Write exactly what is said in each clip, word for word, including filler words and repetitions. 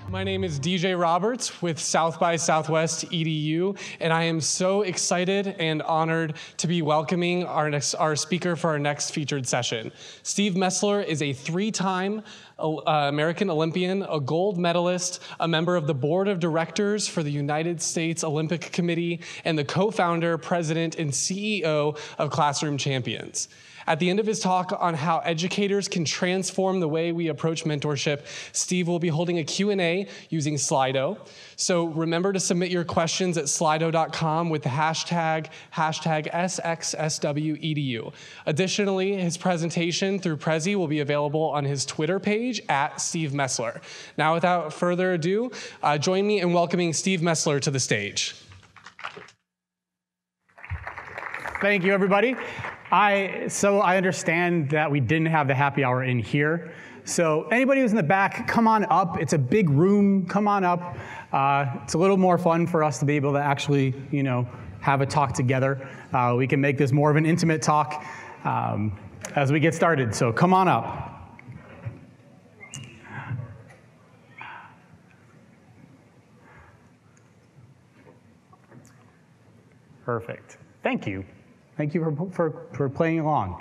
My name is D J Roberts with South by Southwest E D U, and I am so excited and honored to be welcoming our next our speaker for our next featured session. Steve Mesler is a three-time uh, American Olympian, a gold medalist, a member of the board of directors for the United States Olympic Committee, and the co-founder, president, and C E O of Classroom Champions. At the end of his talk on how educators can transform the way we approach mentorship, Steve will be holding a Q and A using Slido. So remember to submit your questions at slido dot com with the hashtag, hashtag S X S W E D U. Additionally, his presentation through Prezi will be available on his Twitter page at Steve Mesler. Now, without further ado, uh, join me in welcoming Steve Mesler to the stage. Thank you, everybody. I, so I understand that we didn't have the happy hour in here. So anybody who's in the back, come on up. It's a big room. Come on up. Uh, it's a little more fun for us to be able to actually, you know, have a talk together. Uh, we can make this more of an intimate talk um, as we get started. So come on up. Perfect. Thank you. Thank you for, for, for playing along.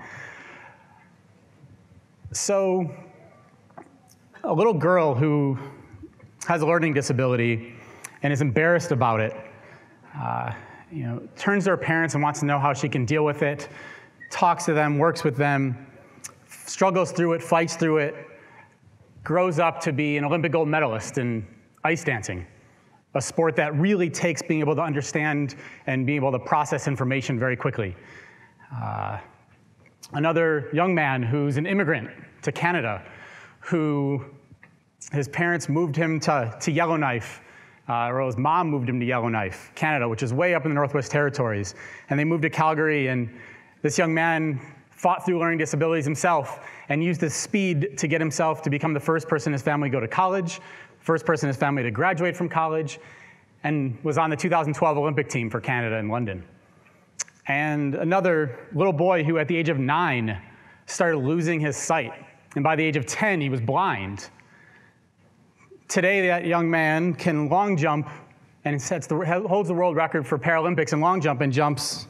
So, a little girl who has a learning disability and is embarrassed about it, uh, you know, turns to her parents and wants to know how she can deal with it, talks to them, works with them, struggles through it, fights through it, grows up to be an Olympic gold medalist in ice dancing, a sport that really takes being able to understand and being able to process information very quickly. Uh, another young man who's an immigrant to Canada, who his parents moved him to, to Yellowknife, uh, or his mom moved him to Yellowknife, Canada, which is way up in the Northwest Territories. And they moved to Calgary, and this young man fought through learning disabilities himself and used his speed to get himself to become the first person in his family to go to college, first person in his family to graduate from college, and was on the two thousand twelve Olympic team for Canada in London. And another little boy who at the age of nine started losing his sight. And by the age of ten, he was blind. Today, that young man can long jump and sets the, holds the world record for Paralympics in long jump and jumps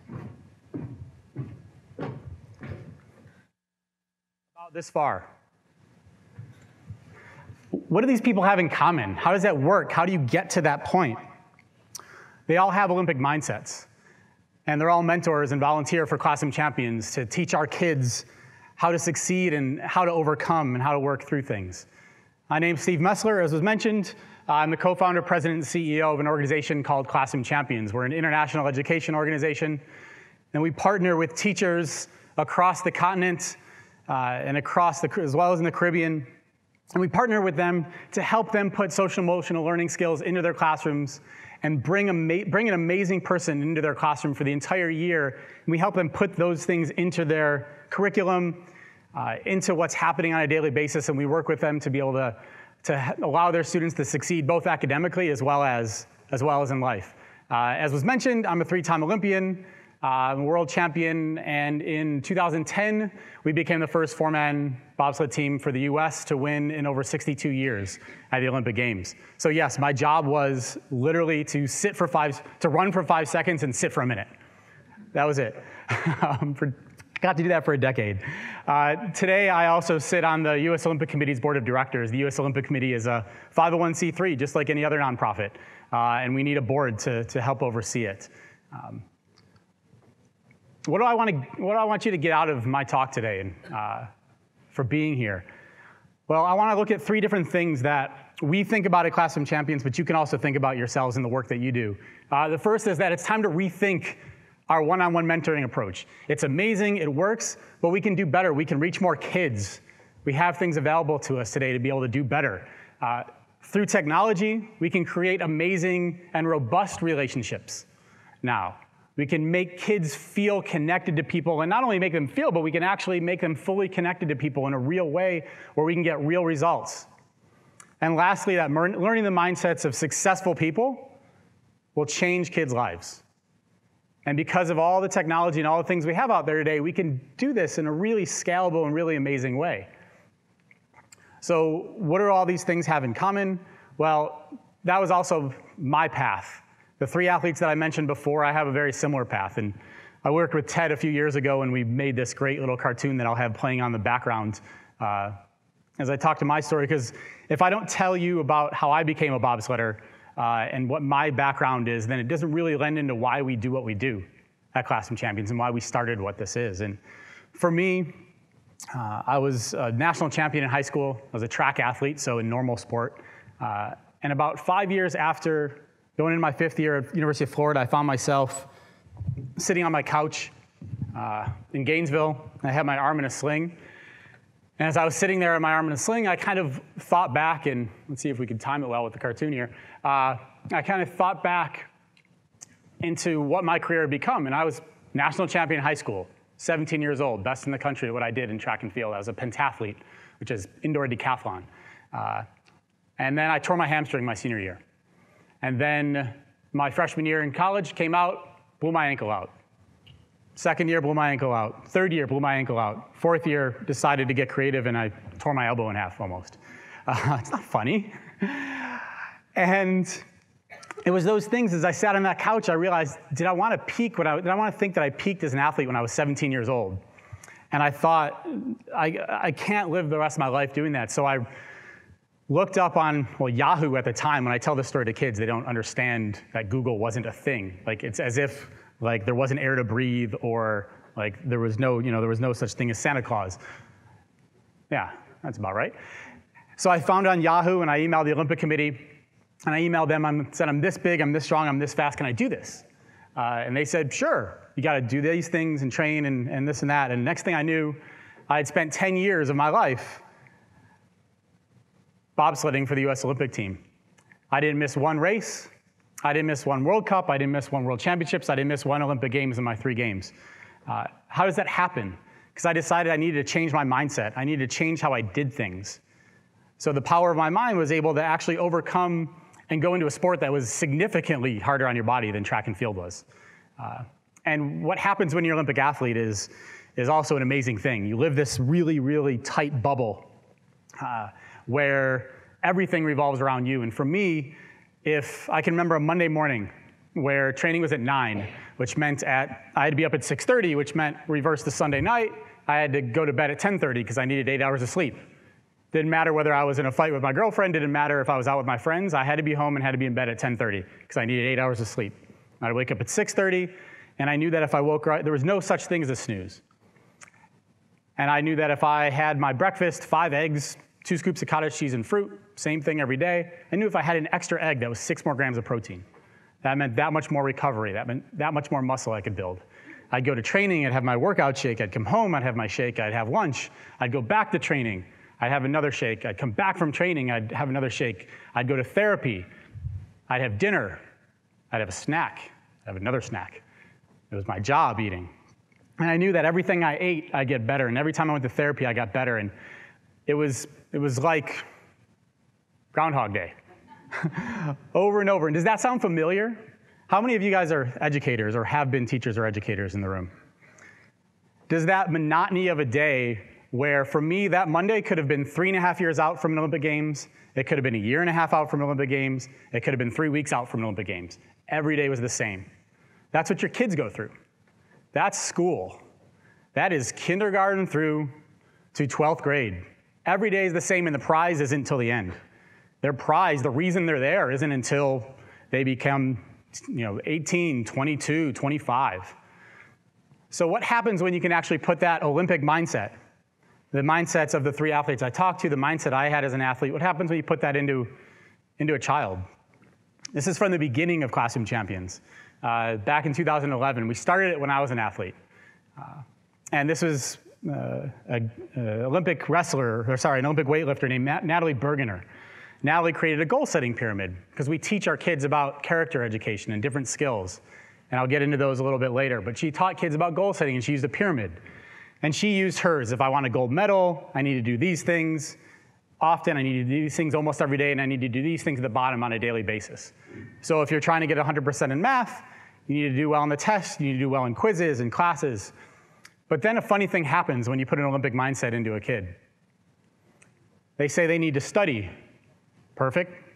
about this far. What do these people have in common? How does that work? How do you get to that point? They all have Olympic mindsets, and they're all mentors and volunteer for Classroom Champions to teach our kids how to succeed and how to overcome and how to work through things. My name's Steve Mesler, as was mentioned. I'm the co-founder, president, and C E O of an organization called Classroom Champions. We're an international education organization, and we partner with teachers across the continent uh, and across the, as well as in the Caribbean. And we partner with them to help them put social emotional learning skills into their classrooms and bring, a, bring an amazing person into their classroom for the entire year. And we help them put those things into their curriculum, uh, into what's happening on a daily basis, and we work with them to be able to, to allow their students to succeed both academically as well as, as, well as in life. Uh, as was mentioned, I'm a three-time Olympian, Uh, world champion, and in two thousand ten, we became the first four-man bobsled team for the U S to win in over sixty-two years at the Olympic Games. So yes, my job was literally to sit for five, to run for five seconds and sit for a minute. That was it. um, for, got to do that for a decade. Uh, today, I also sit on the U S Olympic Committee's board of directors. The U S Olympic Committee is a five oh one c three, just like any other nonprofit, uh, and we need a board to, to help oversee it. Um, What do I want to? What do I want you to get out of my talk today, and uh, for being here? Well, I want to look at three different things that we think about at Classroom Champions, but you can also think about yourselves in the work that you do. Uh, the first is that it's time to rethink our one-on-one mentoring approach. It's amazing, it works, but we can do better. We can reach more kids. We have things available to us today to be able to do better. Uh, through technology, we can create amazing and robust relationships now. We can make kids feel connected to people, and not only make them feel, but we can actually make them fully connected to people in a real way where we can get real results. And lastly, that learning the mindsets of successful people will change kids' lives. And because of all the technology and all the things we have out there today, we can do this in a really scalable and really amazing way. So what do all these things have in common? Well, that was also my path. The three athletes that I mentioned before, I have a very similar path. And I worked with Ted a few years ago, and we made this great little cartoon that I'll have playing on the background uh, as I talk to my story. Because if I don't tell you about how I became a bobsledder uh, and what my background is, then it doesn't really lend into why we do what we do at Classroom Champions and why we started what this is. And for me, uh, I was a national champion in high school. I was a track athlete, so in normal sport. Uh, and about five years after going into my fifth year at University of Florida, I found myself sitting on my couch uh, in Gainesville. I had my arm in a sling. And as I was sitting there with my arm in a sling, I kind of thought back, and let's see if we can time it well with the cartoon here. Uh, I kind of thought back into what my career had become. And I was national champion in high school, seventeen years old, best in the country at what I did in track and field. I was a pentathlete, which is indoor decathlon. Uh, and then I tore my hamstring my senior year. And then my freshman year in college came out, blew my ankle out. Second year, blew my ankle out. Third year, blew my ankle out. Fourth year, decided to get creative, and I tore my elbow in half almost. Uh, it's not funny. And it was those things, as I sat on that couch, I realized, did I want to peak when I, did I want to think that I peaked as an athlete when I was seventeen years old? And I thought, I, I can't live the rest of my life doing that. So I looked up on, well, Yahoo at the time. When I tell this story to kids, they don't understand that Google wasn't a thing. Like, it's as if like there wasn't air to breathe, or like there was no, you know, there was no such thing as Santa Claus. Yeah, that's about right. So I found it on Yahoo, and I emailed the Olympic Committee, and I emailed them and said, I'm this big, I'm this strong, I'm this fast, can I do this? Uh, and they said, sure, you got to do these things and train and, and this and that. And next thing I knew, I had spent ten years of my life bobsledding for the U S Olympic team. I didn't miss one race. I didn't miss one World Cup. I didn't miss one World Championships. I didn't miss one Olympic Games in my three games. Uh, how does that happen? Because I decided I needed to change my mindset. I needed to change how I did things. So the power of my mind was able to actually overcome and go into a sport that was significantly harder on your body than track and field was. Uh, and what happens when you're an Olympic athlete is, is also an amazing thing. You live this really, really tight bubble uh, where everything revolves around you. And for me, if I can remember a Monday morning where training was at nine, which meant at, I had to be up at six thirty, which meant reverse the Sunday night, I had to go to bed at ten thirty because I needed eight hours of sleep. Didn't matter whether I was in a fight with my girlfriend, didn't matter if I was out with my friends, I had to be home and had to be in bed at ten thirty because I needed eight hours of sleep. I'd wake up at six thirty, and I knew that if I woke right, there was no such thing as a snooze. And I knew that if I had my breakfast, five eggs, two scoops of cottage cheese and fruit, same thing every day, I knew if I had an extra egg, that was six more grams of protein. That meant that much more recovery, that meant that much more muscle I could build. I'd go to training, I'd have my workout shake, I'd come home, I'd have my shake, I'd have lunch, I'd go back to training, I'd have another shake, I'd come back from training, I'd have another shake, I'd go to therapy, I'd have dinner, I'd have a snack, I'd have another snack. It was my job eating. And I knew that everything I ate, I'd get better, and every time I went to therapy, I got better, and it was, it was like Groundhog Day. Over and over. And does that sound familiar? How many of you guys are educators or have been teachers or educators in the room? Does that monotony of a day where, for me, that Monday could have been three and a half years out from an Olympic Games, it could have been a year and a half out from Olympic Games, it could have been three weeks out from Olympic Games. Every day was the same. That's what your kids go through. That's school. That is kindergarten through to twelfth grade. Every day is the same, and the prize isn't until the end. Their prize, the reason they're there, isn't until they become, you know, eighteen, twenty-two, twenty-five. So what happens when you can actually put that Olympic mindset, the mindsets of the three athletes I talked to, the mindset I had as an athlete, what happens when you put that into, into a child? This is from the beginning of Classroom Champions. Uh, back in two thousand eleven, we started it when I was an athlete. Uh, and this was uh, an Olympic wrestler, or sorry, an Olympic weightlifter named Nat- Natalie Bergener. Natalie created a goal-setting pyramid because we teach our kids about character education and different skills. And I'll get into those a little bit later. But she taught kids about goal setting, and she used a pyramid. And she used hers. If I want a gold medal, I need to do these things often. I need to do these things almost every day, and I need to do these things at the bottom on a daily basis. So if you're trying to get one hundred percent in math, you need to do well on the test. You need to do well in quizzes and classes. But then a funny thing happens when you put an Olympic mindset into a kid. They say they need to study. Perfect.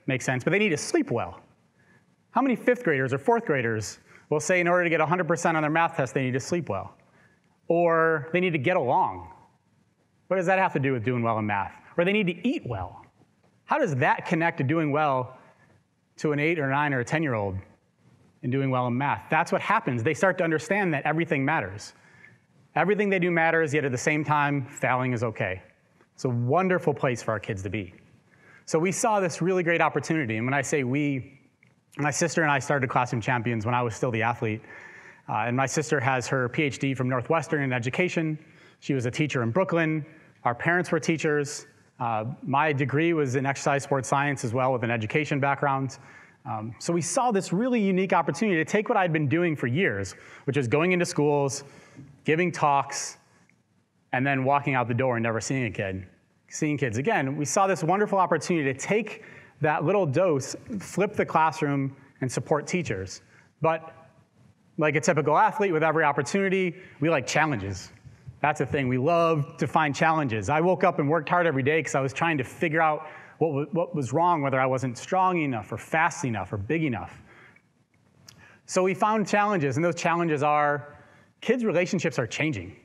makes sense, but they need to sleep well. How many fifth graders or fourth graders will say in order to get one hundred percent on their math test, they need to sleep well? Or they need to get along. What does that have to do with doing well in math? Or they need to eat well. How does that connect to doing well to an eight or nine or a ten-year-old and doing well in math? That's what happens. They start to understand that everything matters. Everything they do matters, yet at the same time, failing is okay. It's a wonderful place for our kids to be. So we saw this really great opportunity, and when I say we, my sister and I started Classroom Champions when I was still the athlete, uh, and my sister has her P H D from Northwestern in education. She was a teacher in Brooklyn. Our parents were teachers. Uh, my degree was in exercise sports science as well with an education background. Um, so we saw this really unique opportunity to take what I'd been doing for years, which is going into schools, giving talks, and then walking out the door and never seeing a kid, seeing kids again. We saw this wonderful opportunity to take that little dose, flip the classroom, and support teachers. But like a typical athlete with every opportunity, we like challenges. That's the thing. We love to find challenges. I woke up and worked hard every day because I was trying to figure out what, w what was wrong, whether I wasn't strong enough or fast enough or big enough. So we found challenges, and those challenges are kids' relationships are changing.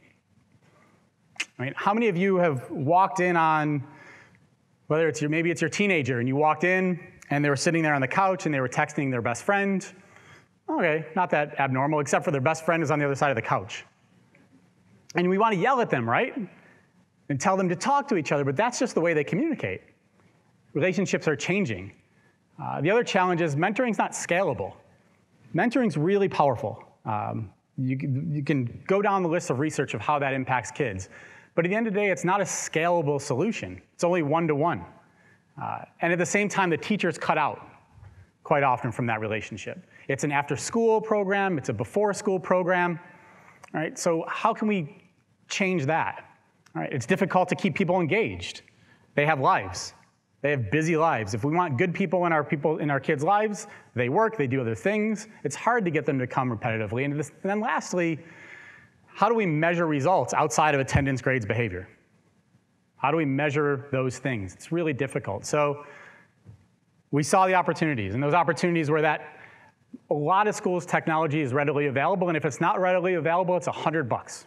I mean, how many of you have walked in on, whether it's your, maybe it's your teenager, and you walked in and they were sitting there on the couch and they were texting their best friend? Okay, not that abnormal, except for their best friend is on the other side of the couch. And we want to yell at them, right? And tell them to talk to each other, but that's just the way they communicate. Relationships are changing. Uh, the other challenge is mentoring's not scalable. Mentoring's really powerful. Um, you, you can go down the list of research of how that impacts kids. But at the end of the day, it's not a scalable solution. It's only one-to-one. Uh, and at the same time, the teacher's cut out quite often from that relationship. It's an after-school program. It's a before-school program. All right, so how can we change that? All right, it's difficult to keep people engaged. They have lives. They have busy lives. If we want good people in our people in our kids' lives, they work, they do other things. It's hard to get them to come repetitively. And, this, and then lastly, how do we measure results outside of attendance, grades, behavior? How do we measure those things? It's really difficult. So we saw the opportunities, and those opportunities were that a lot of schools' technology is readily available, and if it's not readily available, it's a hundred bucks.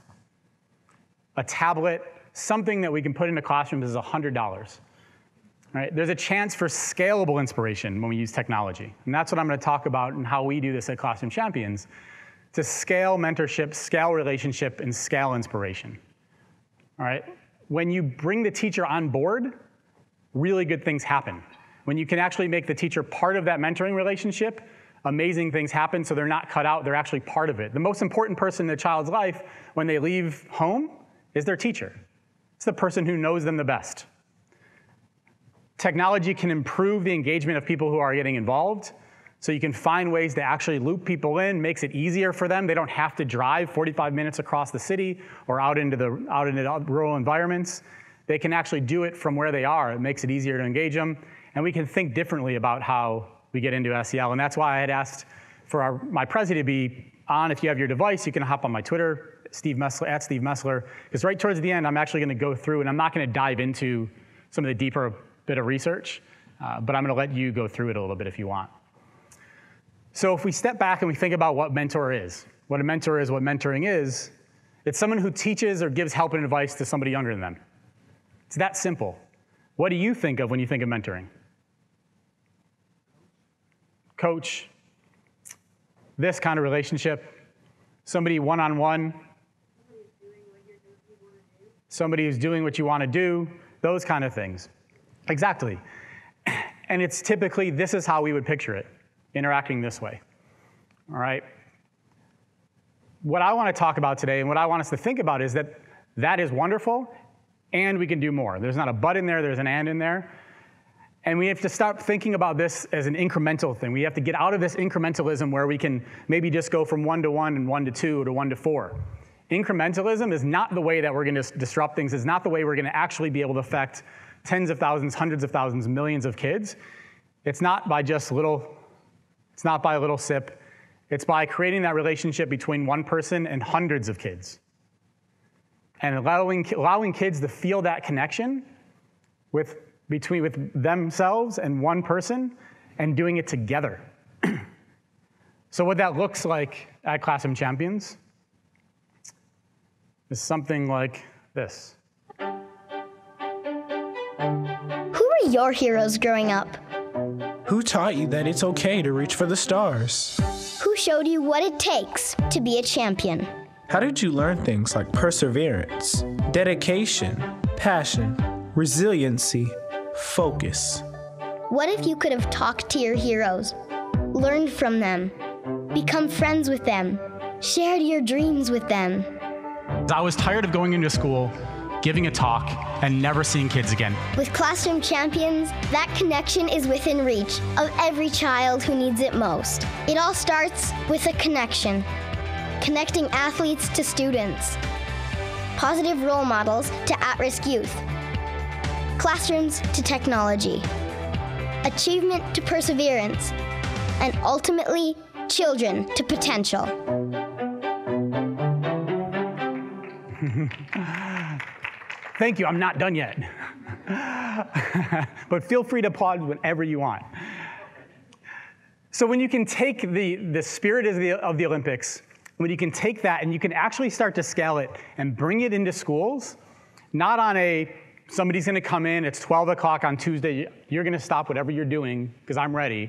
A tablet, something that we can put into classrooms is a hundred dollars. Right? There's a chance for scalable inspiration when we use technology, and that's what I'm going to talk about and how we do this at Classroom Champions, to scale mentorship, scale relationship, and scale inspiration. All right? When you bring the teacher on board, really good things happen. When you can actually make the teacher part of that mentoring relationship, amazing things happen, so they're not cut out, they're actually part of it. The most important person in a child's life when they leave home is their teacher. It's the person who knows them the best. Technology can improve the engagement of people who are getting involved, so you can find ways to actually loop people in, makes it easier for them. They don't have to drive forty-five minutes across the city or out into the out into rural environments. They can actually do it from where they are. It makes it easier to engage them, and we can think differently about how we get into S E L, and that's why I had asked for our, my Prezi to be on. If you have your device, you can hop on my Twitter, Steve Mesler, at Steve Mesler, because right towards the end, I'm actually going to go through, and I'm not going to dive into some of the deeper bit of research, uh, but I'm going to let you go through it a little bit if you want. So if we step back and we think about what mentor is, what a mentor is, what mentoring is, it's someone who teaches or gives help and advice to somebody younger than them. It's that simple. What do you think of when you think of mentoring? Coach, this kind of relationship, somebody one-on-one, somebody who's doing what you want to do, those kind of things. Exactly. And it's typically, this is how we would picture it, interacting this way. All right? What I want to talk about today and what I want us to think about is that that is wonderful, and we can do more. There's not a but in there, there's an and in there. And we have to stop thinking about this as an incremental thing. We have to get out of this incrementalism where we can maybe just go from one to one and one to two to one to four. Incrementalism is not the way that we're going to disrupt things. It's not the way we're going to actually be able to affect tens of thousands, hundreds of thousands, millions of kids. It's not by just little, it's not by a little sip. It's by creating that relationship between one person and hundreds of kids. And allowing, allowing kids to feel that connection with between with themselves and one person and doing it together. So what that looks like at Classroom Champions is something like this. Who were your heroes growing up? Who taught you that it's okay to reach for the stars? Who showed you what it takes to be a champion? How did you learn things like perseverance, dedication, passion, resiliency, focus? What if you could have talked to your heroes, learned from them, become friends with them, shared your dreams with them? I was tired of going into school, giving a talk, and never seeing kids again. With Classroom Champions, that connection is within reach of every child who needs it most. It all starts with a connection. Connecting athletes to students, positive role models to at-risk youth, classrooms to technology, achievement to perseverance, and ultimately, children to potential. Thank you, I'm not done yet. But feel free to applaud whenever you want. So when you can take the, the spirit of the, of the Olympics, when you can take that and you can actually start to scale it and bring it into schools, not on a, somebody's gonna come in, it's twelve o'clock on Tuesday, you're gonna stop whatever you're doing because I'm ready.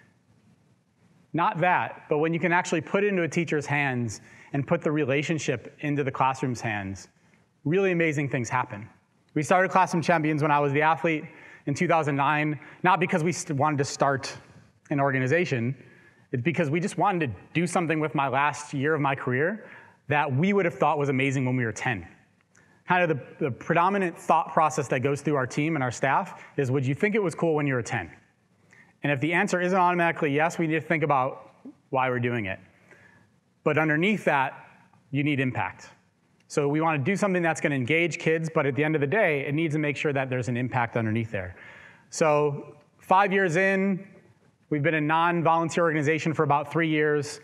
Not that, but when you can actually put it into a teacher's hands and put the relationship into the classroom's hands, really amazing things happen. We started Classroom Champions when I was the athlete in two thousand nine, not because we wanted to start an organization, it's because we just wanted to do something with my last year of my career that we would have thought was amazing when we were ten. Kind of the, the predominant thought process that goes through our team and our staff is, would you think it was cool when you were ten? And if the answer isn't automatically yes, we need to think about why we're doing it. But underneath that, you need impact. So we want to do something that's going to engage kids, but at the end of the day, it needs to make sure that there's an impact underneath there. So five years in, we've been a non-volunteer organization for about three years.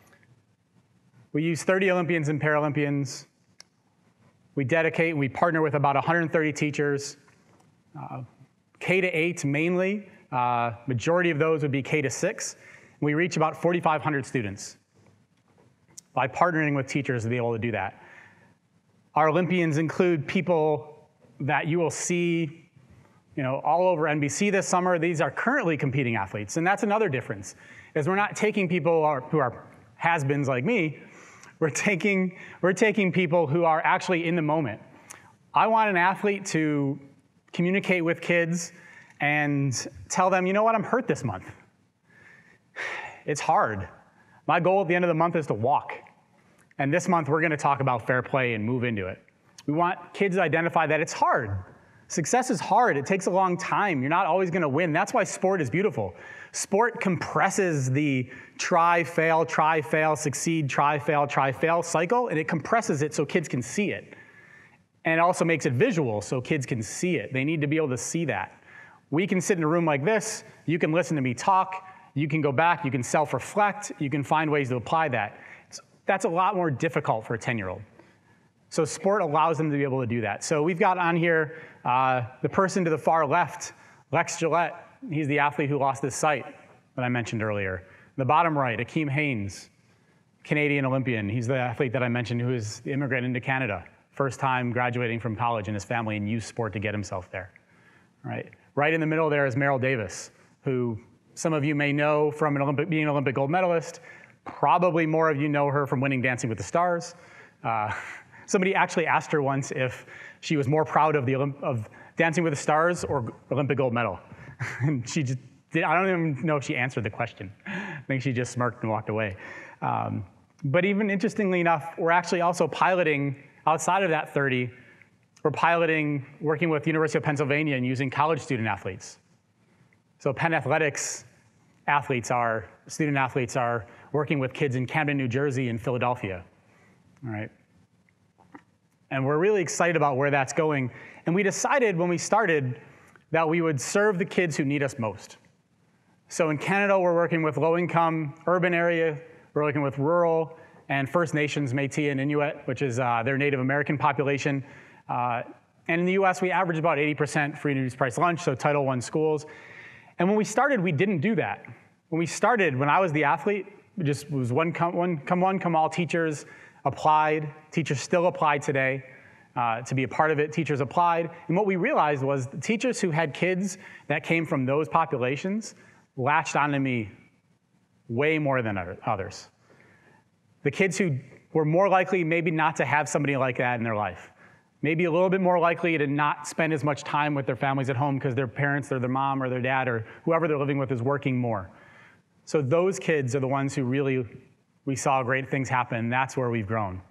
We use thirty Olympians and Paralympians. We dedicate and we partner with about one hundred thirty teachers, uh, K to eight mainly. Uh, majority of those would be K to six. We reach about forty-five hundred students by partnering with teachers to be able to do that. Our Olympians include people that you will see, you know, all over N B C this summer. These are currently competing athletes, and that's another difference, is we're not taking people who are, who are has-beens like me. We're taking, we're taking people who are actually in the moment. I want an athlete to communicate with kids and tell them, you know what, I'm hurt this month. It's hard. My goal at the end of the month is to walk. And this month, we're going to talk about fair play and move into it. We want kids to identify that it's hard. Success is hard. It takes a long time. You're not always going to win. That's why sport is beautiful. Sport compresses the try, fail, try, fail, succeed, try, fail, try, fail cycle, and it compresses it so kids can see it. And it also makes it visual so kids can see it. They need to be able to see that. We can sit in a room like this. You can listen to me talk. You can go back. You can self-reflect. You can find ways to apply that. That's a lot more difficult for a ten-year-old. So sport allows them to be able to do that. So we've got on here uh, the person to the far left, Lex Gillette. He's the athlete who lost his sight that I mentioned earlier. The bottom right, Akeem Haynes, Canadian Olympian. He's the athlete that I mentioned who is the immigrant into Canada, first time graduating from college in his family and used sport to get himself there. All right. Right in the middle there is Meryl Davis, who some of you may know from an Olympic, being an Olympic gold medalist. Probably more of you know her from winning Dancing with the Stars. Uh, somebody actually asked her once if she was more proud of, the Olymp of Dancing with the Stars or Olympic gold medal. And she just did, I don't even know if she answered the question. I think she just smirked and walked away. Um, but even interestingly enough, we're actually also piloting, outside of that thirty, we're piloting, working with the University of Pennsylvania and using college student athletes. So Penn Athletics athletes are, student athletes are working with kids in Camden, New Jersey and Philadelphia, all right? And we're really excited about where that's going. And we decided when we started that we would serve the kids who need us most. So in Canada, we're working with low-income urban area, we're working with rural and First Nations, Métis and Inuit, which is uh, their Native American population. Uh, And in the U S, we average about eighty percent free and reduced price lunch, so Title one schools. And when we started, we didn't do that. When we started, when I was the athlete, it just was one come one, come one, come all. Teachers applied. Teachers still apply today uh, to be a part of it. Teachers applied. And what we realized was the teachers who had kids that came from those populations latched onto me way more than others. The kids who were more likely maybe not to have somebody like that in their life, maybe a little bit more likely to not spend as much time with their families at home because their parents or their mom or their dad or whoever they're living with is working more. So those kids are the ones who really, we saw great things happen, and that's where we've grown.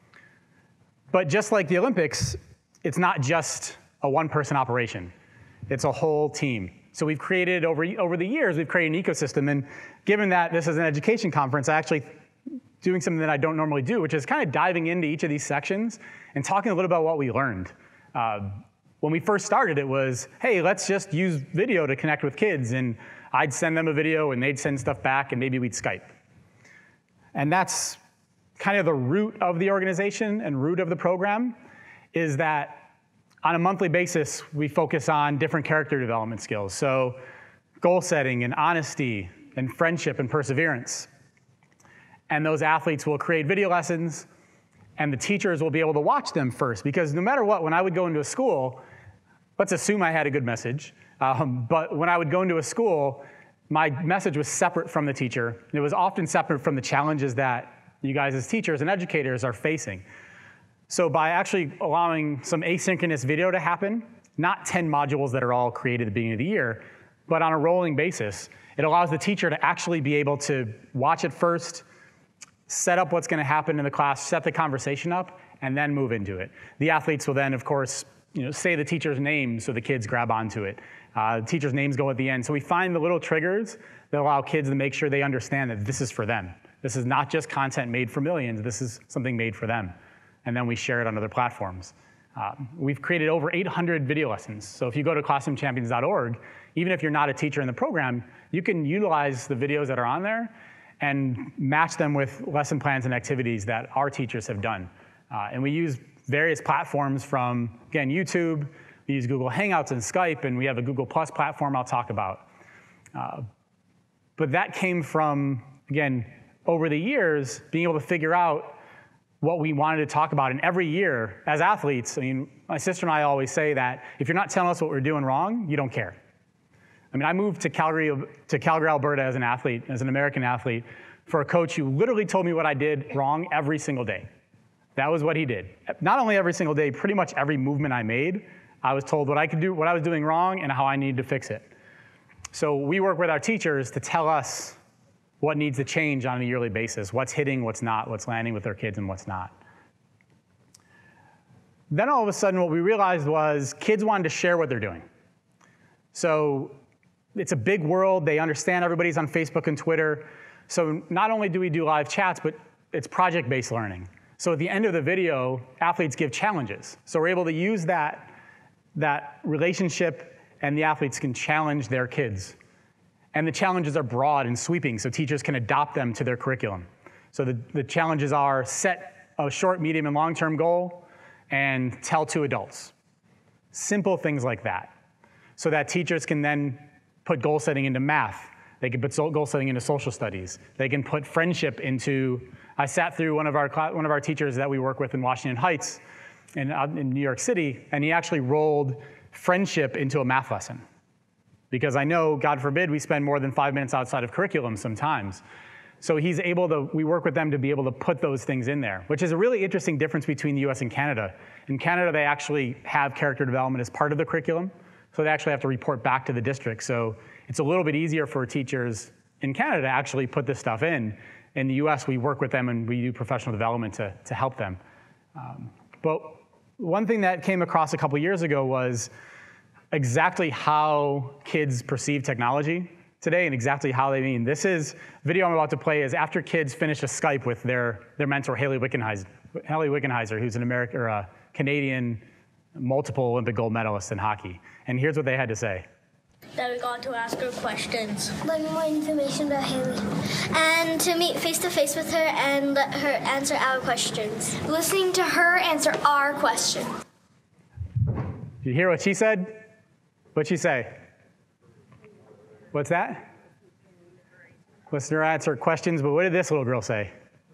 But just like the Olympics, it's not just a one-person operation. It's a whole team. So we've created, over, over the years, we've created an ecosystem, and given that this is an education conference, I actually doing something that I don't normally do, which is kind of diving into each of these sections and talking a little about what we learned. Uh, when we first started, it was, hey, let's just use video to connect with kids, and I'd send them a video, and they'd send stuff back, and maybe we'd Skype. And that's kind of the root of the organization and root of the program, is that on a monthly basis, we focus on different character development skills. So goal setting and honesty and friendship and perseverance. And those athletes will create video lessons, and the teachers will be able to watch them first. Because no matter what, when I would go into a school, let's assume I had a good message, um, but when I would go into a school, my message was separate from the teacher. It was often separate from the challenges that you guys as teachers and educators are facing. So by actually allowing some asynchronous video to happen, not ten modules that are all created at the beginning of the year, but on a rolling basis, it allows the teacher to actually be able to watch it first, set up what's going to happen in the class, set the conversation up, and then move into it. The athletes will then, of course, you know, say the teacher's name so the kids grab onto it. Uh, the teacher's names go at the end. So we find the little triggers that allow kids to make sure they understand that this is for them. This is not just content made for millions. This is something made for them. And then we share it on other platforms. Uh, we've created over eight hundred video lessons. So if you go to classroom champions dot org, even if you're not a teacher in the program, you can utilize the videos that are on there and match them with lesson plans and activities that our teachers have done. Uh, and we use various platforms from, again, YouTube. We use Google Hangouts and Skype, and we have a Google Plus platform I'll talk about. Uh, but that came from, again, over the years, being able to figure out what we wanted to talk about. And every year, as athletes, I mean, my sister and I always say that if you're not telling us what we're doing wrong, you don't care. I mean, I moved to Calgary, to Calgary, Alberta as an athlete, as an American athlete, for a coach who literally told me what I did wrong every single day. That was what he did. Not only every single day, pretty much every movement I made, I was told what I could do, what I was doing wrong, and how I needed to fix it. So we work with our teachers to tell us what needs to change on a yearly basis, what's hitting, what's not, what's landing with their kids, and what's not. Then all of a sudden, what we realized was kids wanted to share what they're doing. So it's a big world. They understand everybody's on Facebook and Twitter. So not only do we do live chats, but it's project-based learning. So at the end of the video, athletes give challenges. So we're able to use that, that relationship, and the athletes can challenge their kids. And the challenges are broad and sweeping, so teachers can adopt them to their curriculum. So the, the challenges are set a short, medium, and long-term goal, and tell two adults. Simple things like that. So that teachers can then put goal setting into math. They can put goal setting into social studies. They can put friendship into, I sat through one of our, one of our teachers that we work with in Washington Heights in, in New York City, and he actually rolled friendship into a math lesson. Because I know, God forbid, we spend more than five minutes outside of curriculum sometimes. So he's able to, we work with them to be able to put those things in there, which is a really interesting difference between the U S and Canada. In Canada, they actually have character development as part of the curriculum, so they actually have to report back to the district. So it's a little bit easier for teachers in Canada to actually put this stuff in. In the U S, we work with them and we do professional development to, to help them. Um, but one thing that came across a couple years ago was exactly how kids perceive technology today and exactly how they mean. This is, video I'm about to play is after kids finish a Skype with their, their mentor, Haley Wickenheiser, Haley Wickenheiser, who's an American, or a Canadian multiple Olympic gold medalist in hockey. And here's what they had to say. That we got to ask her questions. Learn more information about Haley. And to meet face-to-face with her and let her answer our questions. Listening to her answer our questions. You hear what she said? What'd she say? What's that? Listener answer questions, but what did this little girl say?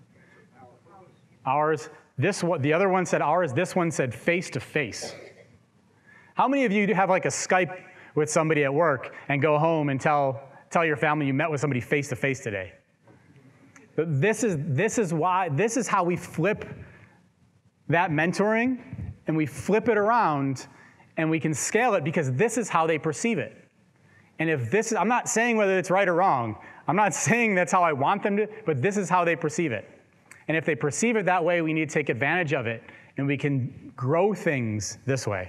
Ours. This one, the other one said ours. This one said face to face. How many of you have like a Skype with somebody at work and go home and tell tell your family you met with somebody face to face today? But this is this is why this is how we flip that mentoring, and we flip it around, and we can scale it because this is how they perceive it. And if this is, I'm not saying whether it's right or wrong. I'm not saying that's how I want them to, but this is how they perceive it. And if they perceive it that way, we need to take advantage of it, and we can grow things this way.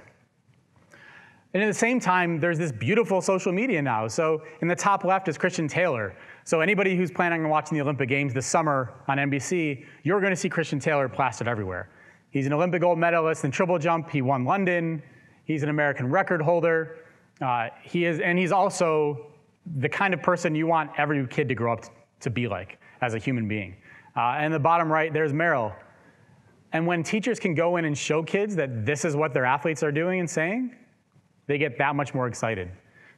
And at the same time, there's this beautiful social media now. So in the top left is Christian Taylor. So anybody who's planning on watching the Olympic Games this summer on N B C, you're going to see Christian Taylor plastered everywhere. He's an Olympic gold medalist in triple jump. He won London. He's an American record holder. Uh, he is, and he's also the kind of person you want every kid to grow up to be like as a human being. Uh, and the bottom right, there's Meryl. And when teachers can go in and show kids that this is what their athletes are doing and saying, they get that much more excited.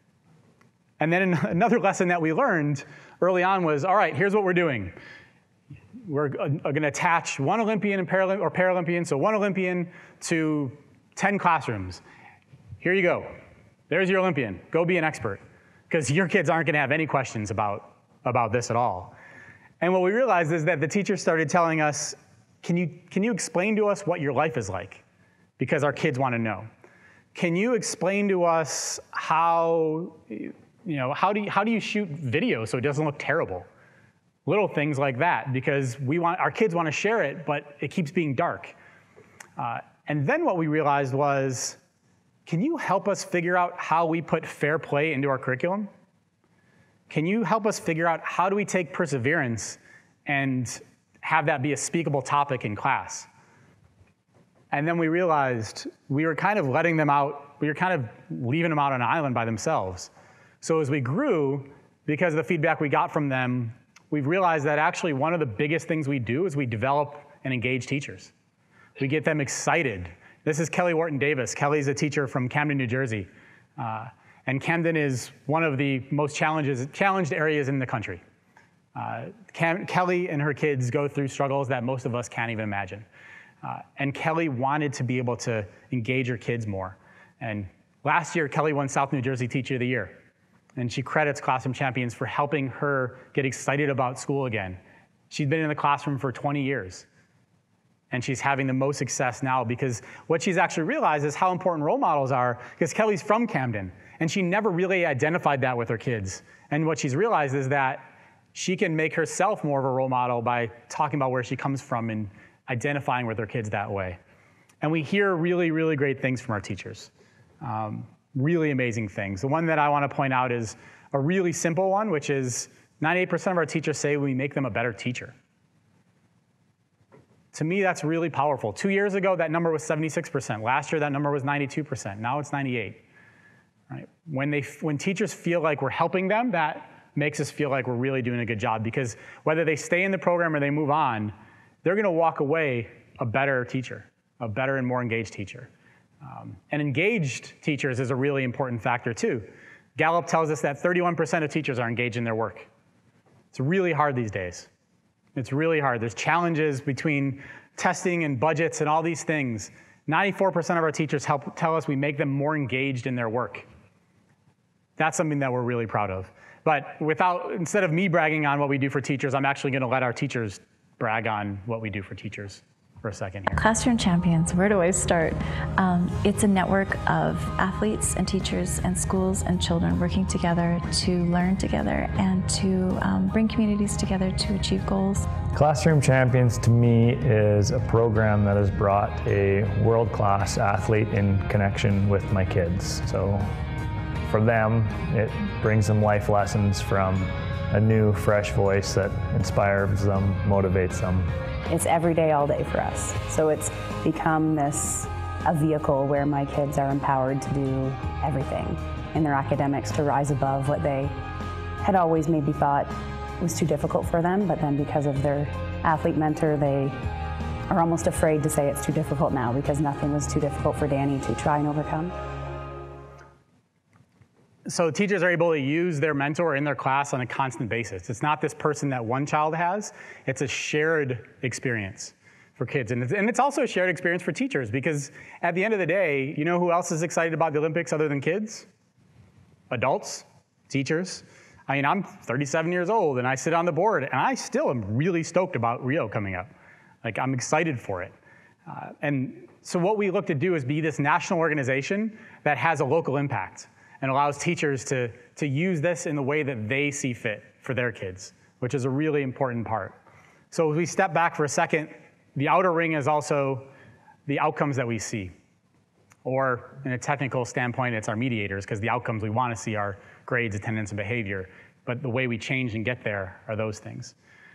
And then another lesson that we learned early on was, all right, here's what we're doing. We're going to attach one Olympian and Paralymp- or Paralympian, so one Olympian to ten classrooms. Here you go. There's your Olympian. Go be an expert. Because your kids aren't going to have any questions about, about this at all. And what we realized is that the teachers started telling us, can you, can you explain to us what your life is like? Because our kids want to know. Can you explain to us how, you know, how do you, how do you shoot video so it doesn't look terrible? Little things like that, because we want, our kids want to share it, but it keeps being dark. Uh, and then what we realized was, can you help us figure out how we put fair play into our curriculum? Can you help us figure out how do we take perseverance and have that be a speakable topic in class? And then we realized we were kind of letting them out, we were kind of leaving them out on an island by themselves. So as we grew, because of the feedback we got from them, we've realized that actually one of the biggest things we do is we develop and engage teachers. We get them excited. This is Kelly Wharton Davis. Kelly's a teacher from Camden, New Jersey. Uh, and Camden is one of the most challenges, challenged areas in the country. Uh, Cam, Kelly and her kids go through struggles that most of us can't even imagine. Uh, and Kelly wanted to be able to engage her kids more. And last year, Kelly won South New Jersey Teacher of the Year. And she credits Classroom Champions for helping her get excited about school again. She's been in the classroom for twenty years. And she's having the most success now because what she's actually realized is how important role models are, because Kelly's from Camden, and she never really identified that with her kids. And what she's realized is that she can make herself more of a role model by talking about where she comes from and identifying with her kids that way. And we hear really, really great things from our teachers. Um, really amazing things. The one that I want to point out is a really simple one, which is ninety-eight percent of our teachers say we make them a better teacher. To me, that's really powerful. Two years ago, that number was seventy-six percent. Last year, that number was ninety-two percent. Now it's ninety-eight. Right? When, they, when teachers feel like we're helping them, that makes us feel like we're really doing a good job, because whether they stay in the program or they move on, they're going to walk away a better teacher, a better and more engaged teacher. Um, and engaged teachers is a really important factor too. Gallup tells us that thirty-one percent of teachers are engaged in their work. It's really hard these days. It's really hard. There's challenges between testing and budgets and all these things. ninety-four percent of our teachers help tell us we make them more engaged in their work. That's something that we're really proud of. But without, instead of me bragging on what we do for teachers, I'm actually going to let our teachers brag on what we do for teachers for a second here. Classroom Champions, where do I start? Um, it's a network of athletes and teachers and schools and children working together to learn together and to um, bring communities together to achieve goals. Classroom Champions to me is a program that has brought a world-class athlete in connection with my kids. So for them, it brings them life lessons from a new, fresh voice that inspires them, motivates them. It's every day, all day for us. So it's become this, a vehicle where my kids are empowered to do everything in their academics, to rise above what they had always maybe thought was too difficult for them, but then because of their athlete mentor, they are almost afraid to say it's too difficult now, because nothing was too difficult for Danny to try and overcome. So teachers are able to use their mentor in their class on a constant basis. It's not this person that one child has, it's a shared experience for kids. And it's, and it's also a shared experience for teachers, because at the end of the day, you know who else is excited about the Olympics other than kids? Adults, teachers. I mean, I'm thirty-seven years old and I sit on the board and I still am really stoked about Rio coming up. Like, I'm excited for it. Uh, and so what we look to do is be this national organization that has a local impact and allows teachers to, to use this in the way that they see fit for their kids, which is a really important part. So if we step back for a second, the outer ring is also the outcomes that we see. Or in a technical standpoint, it's our mediators, because the outcomes we want to see are grades, attendance, and behavior. But the way we change and get there are those things.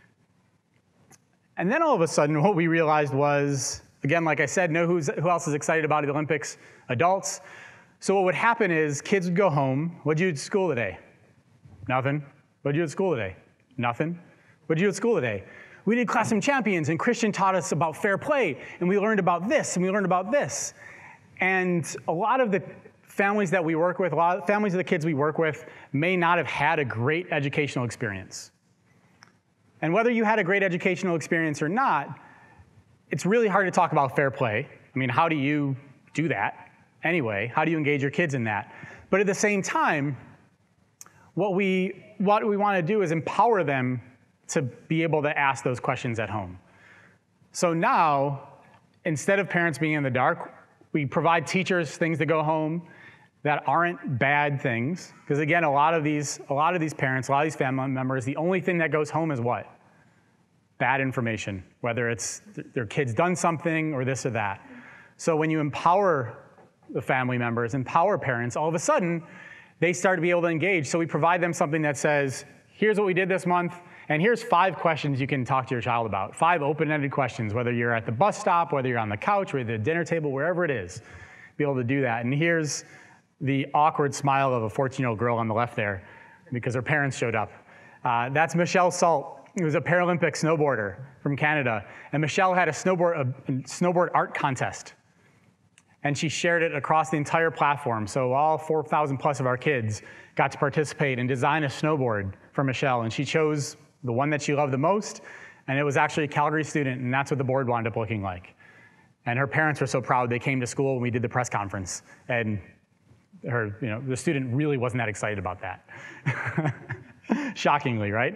And then all of a sudden, what we realized was, again, like I said, know who's, who else is excited about the Olympics? Adults. So what would happen is kids would go home. What'd you do at school today? Nothing. What'd you do at school today? Nothing. What'd you do at school today? We did Classroom Champions, and Christian taught us about fair play, and we learned about this, and we learned about this. And a lot of the families that we work with, a lot of families of the kids we work with may not have had a great educational experience. And whether you had a great educational experience or not, it's really hard to talk about fair play. I mean, how do you do that anyway? How do you engage your kids in that? But at the same time, what we, what we want to do is empower them to be able to ask those questions at home. So now, instead of parents being in the dark, we provide teachers things to go home that aren't bad things. Because again, a lot of these, a lot of these parents, a lot of these family members, the only thing that goes home is what? Bad information, whether it's th- their kid's done something or this or that. So when you empower the family members, empower parents, all of a sudden, they start to be able to engage. So we provide them something that says, here's what we did this month, and here's five questions you can talk to your child about. Five open-ended questions, whether you're at the bus stop, whether you're on the couch, whether you're at the dinner table, wherever it is, be able to do that. And here's the awkward smile of a fourteen-year-old girl on the left there, because her parents showed up. Uh, that's Michelle Salt, who was a Paralympic snowboarder from Canada. And Michelle had a snowboard, a snowboard art contest. And she shared it across the entire platform. So all four thousand plus of our kids got to participate and design a snowboard for Michelle. And she chose the one that she loved the most, and it was actually a Calgary student, and that's what the board wound up looking like. And her parents were so proud. They came to school and we did the press conference, and her, you know, the student really wasn't that excited about that. Shockingly, right?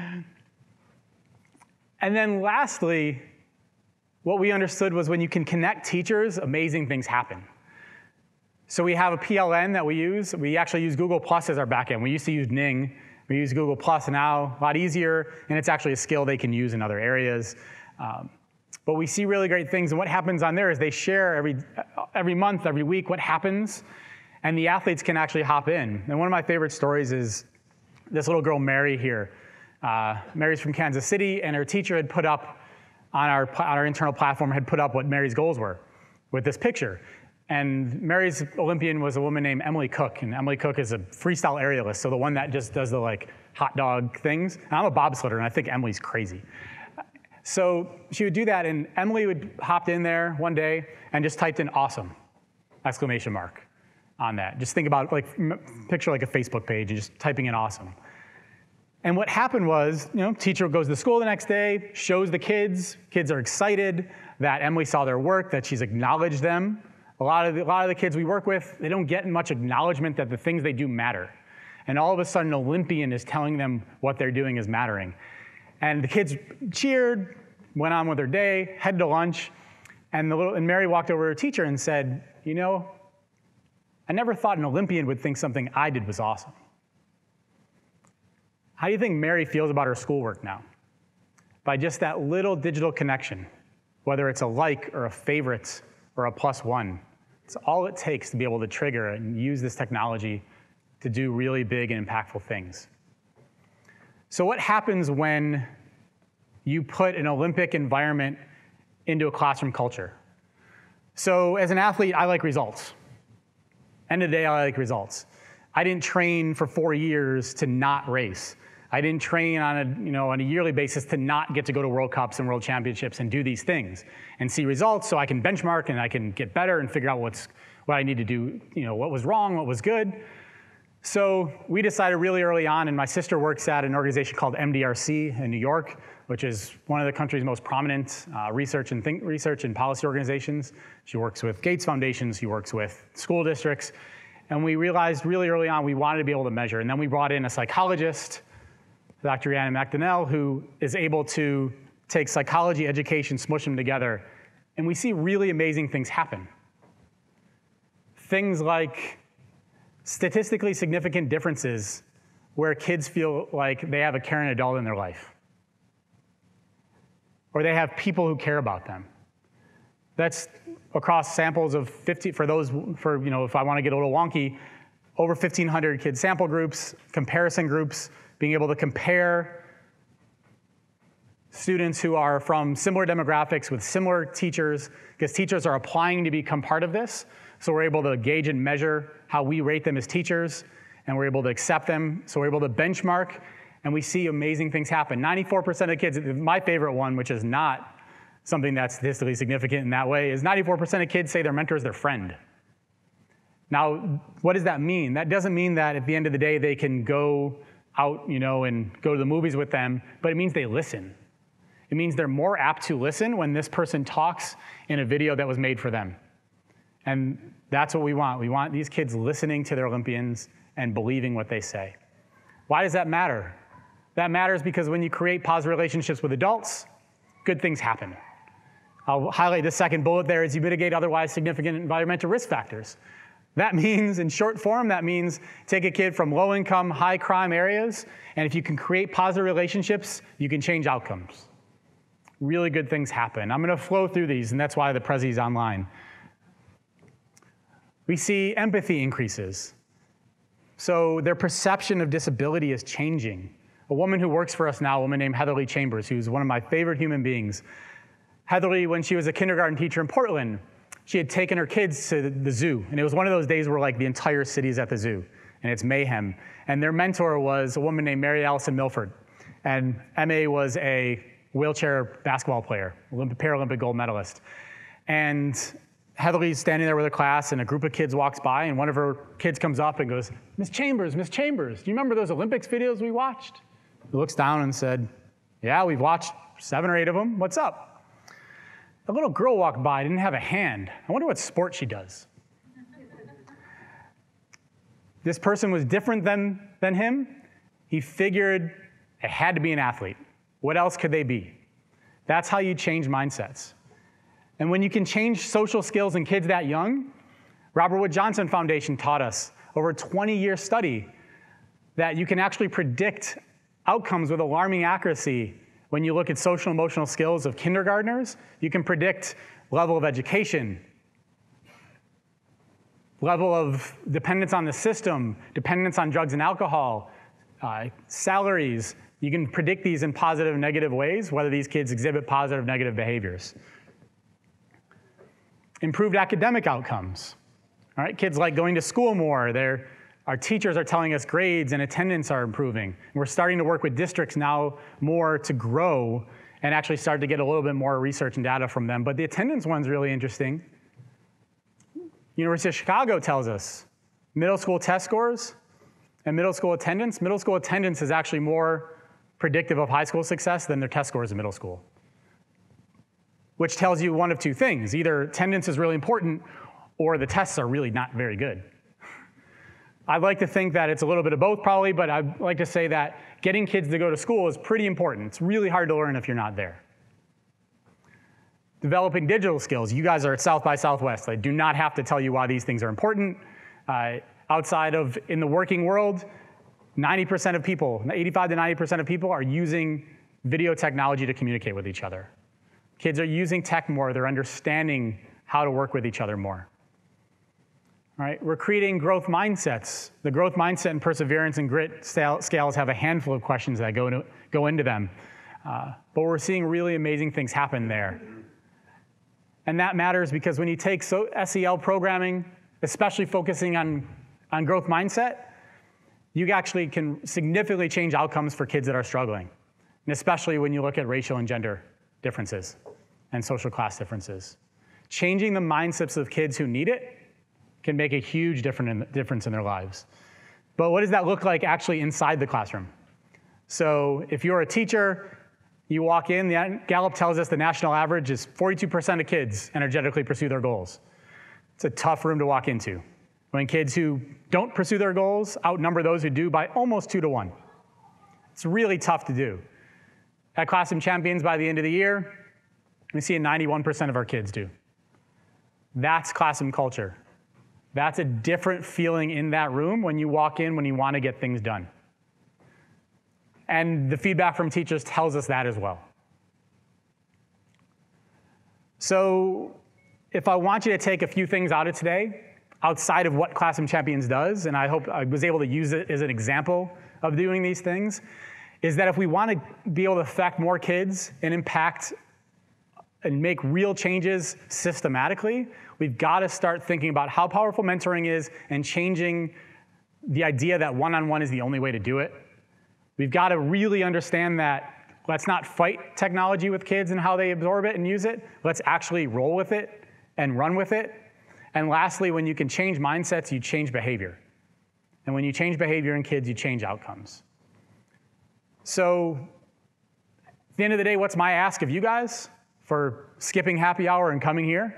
And then lastly, what we understood was when you can connect teachers, amazing things happen. So we have a P L N that we use. We actually use Google Plus as our backend. We used to use Ning. We use Google Plus now, a lot easier, and it's actually a skill they can use in other areas. Um, but we see really great things, and what happens on there is they share every, every month, every week, what happens, and the athletes can actually hop in. And one of my favorite stories is this little girl, Mary, here. Uh, Mary's from Kansas City, and her teacher had put up, on our, on our internal platform, had put up what Mary's goals were with this picture. And Mary's Olympian was a woman named Emily Cook, and Emily Cook is a freestyle aerialist, so the one that just does the like hot dog things. And I'm a bobsledder, and I think Emily's crazy. So she would do that, and Emily would hopped in there one day and just typed in awesome, exclamation mark on that. Just think about, like, picture like a Facebook page and just typing in awesome. And what happened was, you know, teacher goes to school the next day, shows the kids, kids are excited that Emily saw their work, that she's acknowledged them. A lot of the, a lot of the kids we work with, they don't get much acknowledgement that the things they do matter. And all of a sudden, an Olympian is telling them what they're doing is mattering. And the kids cheered, went on with their day, headed to lunch, and, the little, and Mary walked over to her teacher and said, you know, I never thought an Olympian would think something I did was awesome. How do you think Mary feels about her schoolwork now? By just that little digital connection, whether it's a like or a favorite or a plus one. It's all it takes to be able to trigger and use this technology to do really big and impactful things. So what happens when you put an Olympic environment into a classroom culture? So as an athlete, I like results. End of the day, I like results. I didn't train for four years to not race. I didn't train on a, you know, on a yearly basis to not get to go to World Cups and World Championships and do these things and see results so I can benchmark and I can get better and figure out what's, what I need to do, you know, what was wrong, what was good. So we decided really early on, and my sister works at an organization called M D R C in New York, which is one of the country's most prominent uh, research and think research and policy organizations. She works with Gates Foundation, she works with school districts, and we realized really early on we wanted to be able to measure. And then we brought in a psychologist, Doctor Rhiannon McDonnell, who is able to take psychology, education, smush them together, and we see really amazing things happen. Things like statistically significant differences where kids feel like they have a caring adult in their life, or they have people who care about them. That's across samples of fifty, for those, for, you know, if I want to get a little wonky, over fifteen hundred kid sample groups, comparison groups, being able to compare students who are from similar demographics with similar teachers, because teachers are applying to become part of this. So we're able to gauge and measure how we rate them as teachers, and we're able to accept them. So we're able to benchmark, and we see amazing things happen. ninety-four percent of kids, my favorite one, which is not something that's statistically significant in that way, is ninety-four percent of kids say their mentor is their friend. Now, what does that mean? That doesn't mean that at the end of the day they can go out, you know, and go to the movies with them, but it means they listen. It means they're more apt to listen when this person talks in a video that was made for them. And that's what we want. We want these kids listening to their Olympians and believing what they say. Why does that matter? That matters because when you create positive relationships with adults, good things happen. I'll highlight the second bullet there is you mitigate otherwise significant environmental risk factors. That means, in short form, that means take a kid from low-income, high-crime areas, and if you can create positive relationships, you can change outcomes. Really good things happen. I'm going to flow through these, and that's why the Prezi is online. We see empathy increases. So their perception of disability is changing. A woman who works for us now, a woman named Heatherly Chambers, who's one of my favorite human beings. Heatherly, when she was a kindergarten teacher in Portland, she had taken her kids to the zoo. And it was one of those days where like the entire city is at the zoo, and it's mayhem. And their mentor was a woman named Mary Allison Milford. And M A was a wheelchair basketball player, Olympic, Paralympic gold medalist. And Heatherly's standing there with her class, and a group of kids walks by, and one of her kids comes up and goes, Miss Chambers, Miss Chambers, do you remember those Olympics videos we watched? He looks down and said, yeah, we've watched seven or eight of them. What's up? A little girl walked by, didn't have a hand. I wonder what sport she does. This person was different than, than him. He figured it had to be an athlete. What else could they be? That's how you change mindsets. And when you can change social skills in kids that young, Robert Wood Johnson Foundation taught us over a twenty-year study that you can actually predict outcomes with alarming accuracy. When you look at social and emotional skills of kindergartners, you can predict level of education, level of dependence on the system, dependence on drugs and alcohol, uh, salaries. You can predict these in positive and negative ways, whether these kids exhibit positive or negative behaviors. Improved academic outcomes. All right, kids like going to school more. They're, our teachers are telling us grades and attendance are improving. We're starting to work with districts now more to grow and actually start to get a little bit more research and data from them. But the attendance one's really interesting. University of Chicago tells us middle school test scores and middle school attendance. Middle school attendance is actually more predictive of high school success than their test scores in middle school, which tells you one of two things. Either attendance is really important or the tests are really not very good. I'd like to think that it's a little bit of both probably, but I'd like to say that getting kids to go to school is pretty important. It's really hard to learn if you're not there. Developing digital skills. You guys are at South by Southwest. I do not have to tell you why these things are important. Uh, outside of, in the working world, ninety percent of people, eighty-five to ninety percent of people are using video technology to communicate with each other. Kids are using tech more. They're understanding how to work with each other more. All right, we're creating growth mindsets. The growth mindset and perseverance and grit scales have a handful of questions that go into, go into them. Uh, but we're seeing really amazing things happen there. And that matters because when you take so S E L programming, especially focusing on, on growth mindset, you actually can significantly change outcomes for kids that are struggling. And especially when you look at racial and gender differences and social class differences. Changing the mindsets of kids who need it can make a huge difference in their lives. But what does that look like actually inside the classroom? So if you're a teacher, you walk in, the Gallup tells us the national average is forty-two percent of kids energetically pursue their goals. It's a tough room to walk into, when kids who don't pursue their goals outnumber those who do by almost two to one. It's really tough to do. At Classroom Champions, by the end of the year, we see ninety-one percent of our kids do. That's classroom culture. That's a different feeling in that room when you walk in, when you want to get things done. And the feedback from teachers tells us that as well. So if I want you to take a few things out of today, outside of what Classroom Champions does, and I hope I was able to use it as an example of doing these things, is that if we want to be able to affect more kids and impact and make real changes systematically, we've got to start thinking about how powerful mentoring is and changing the idea that one-on-one is the only way to do it. We've got to really understand that let's not fight technology with kids and how they absorb it and use it. Let's actually roll with it and run with it. And lastly, when you can change mindsets, you change behavior. And when you change behavior in kids, you change outcomes. So at the end of the day, what's my ask of you guys for skipping happy hour and coming here?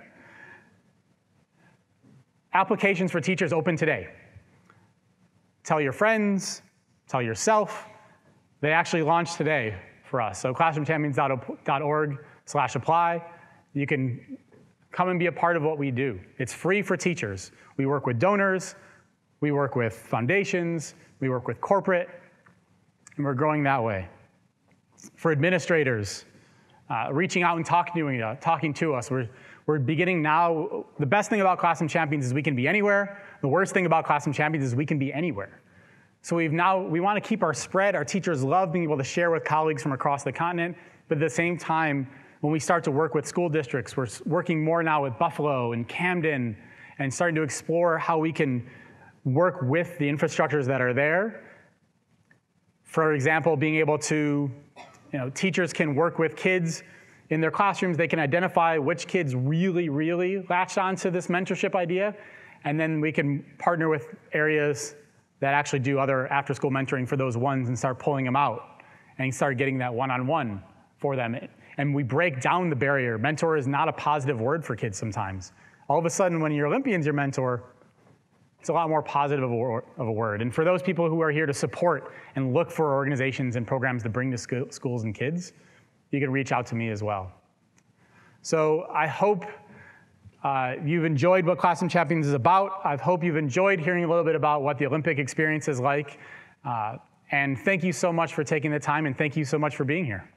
Applications for teachers open today. Tell your friends, tell yourself. They actually launched today for us. So classroom champions dot org slash apply. You can come and be a part of what we do. It's free for teachers. We work with donors, we work with foundations, we work with corporate, and we're growing that way. For administrators, uh, reaching out and talking to, uh, talking to us, we're, we're beginning now. The best thing about Classroom Champions is we can be anywhere. The worst thing about Classroom Champions is we can be anywhere. So we've now, we want to keep our spread. Our teachers love being able to share with colleagues from across the continent, but at the same time, when we start to work with school districts, we're working more now with Buffalo and Camden and starting to explore how we can work with the infrastructures that are there. For example, being able to, you know, teachers can work with kids in their classrooms. They can identify which kids really, really latched onto this mentorship idea, and then we can partner with areas that actually do other after-school mentoring for those ones and start pulling them out and start getting that one-on-one for them. And we break down the barrier. Mentor is not a positive word for kids sometimes. All of a sudden, when your Olympian's your mentor, it's a lot more positive of a, of a word. And for those people who are here to support and look for organizations and programs to bring to sc- schools and kids, you can reach out to me as well. So I hope uh, you've enjoyed what Classroom Champions is about. I hope you've enjoyed hearing a little bit about what the Olympic experience is like. Uh, and thank you so much for taking the time, and thank you so much for being here.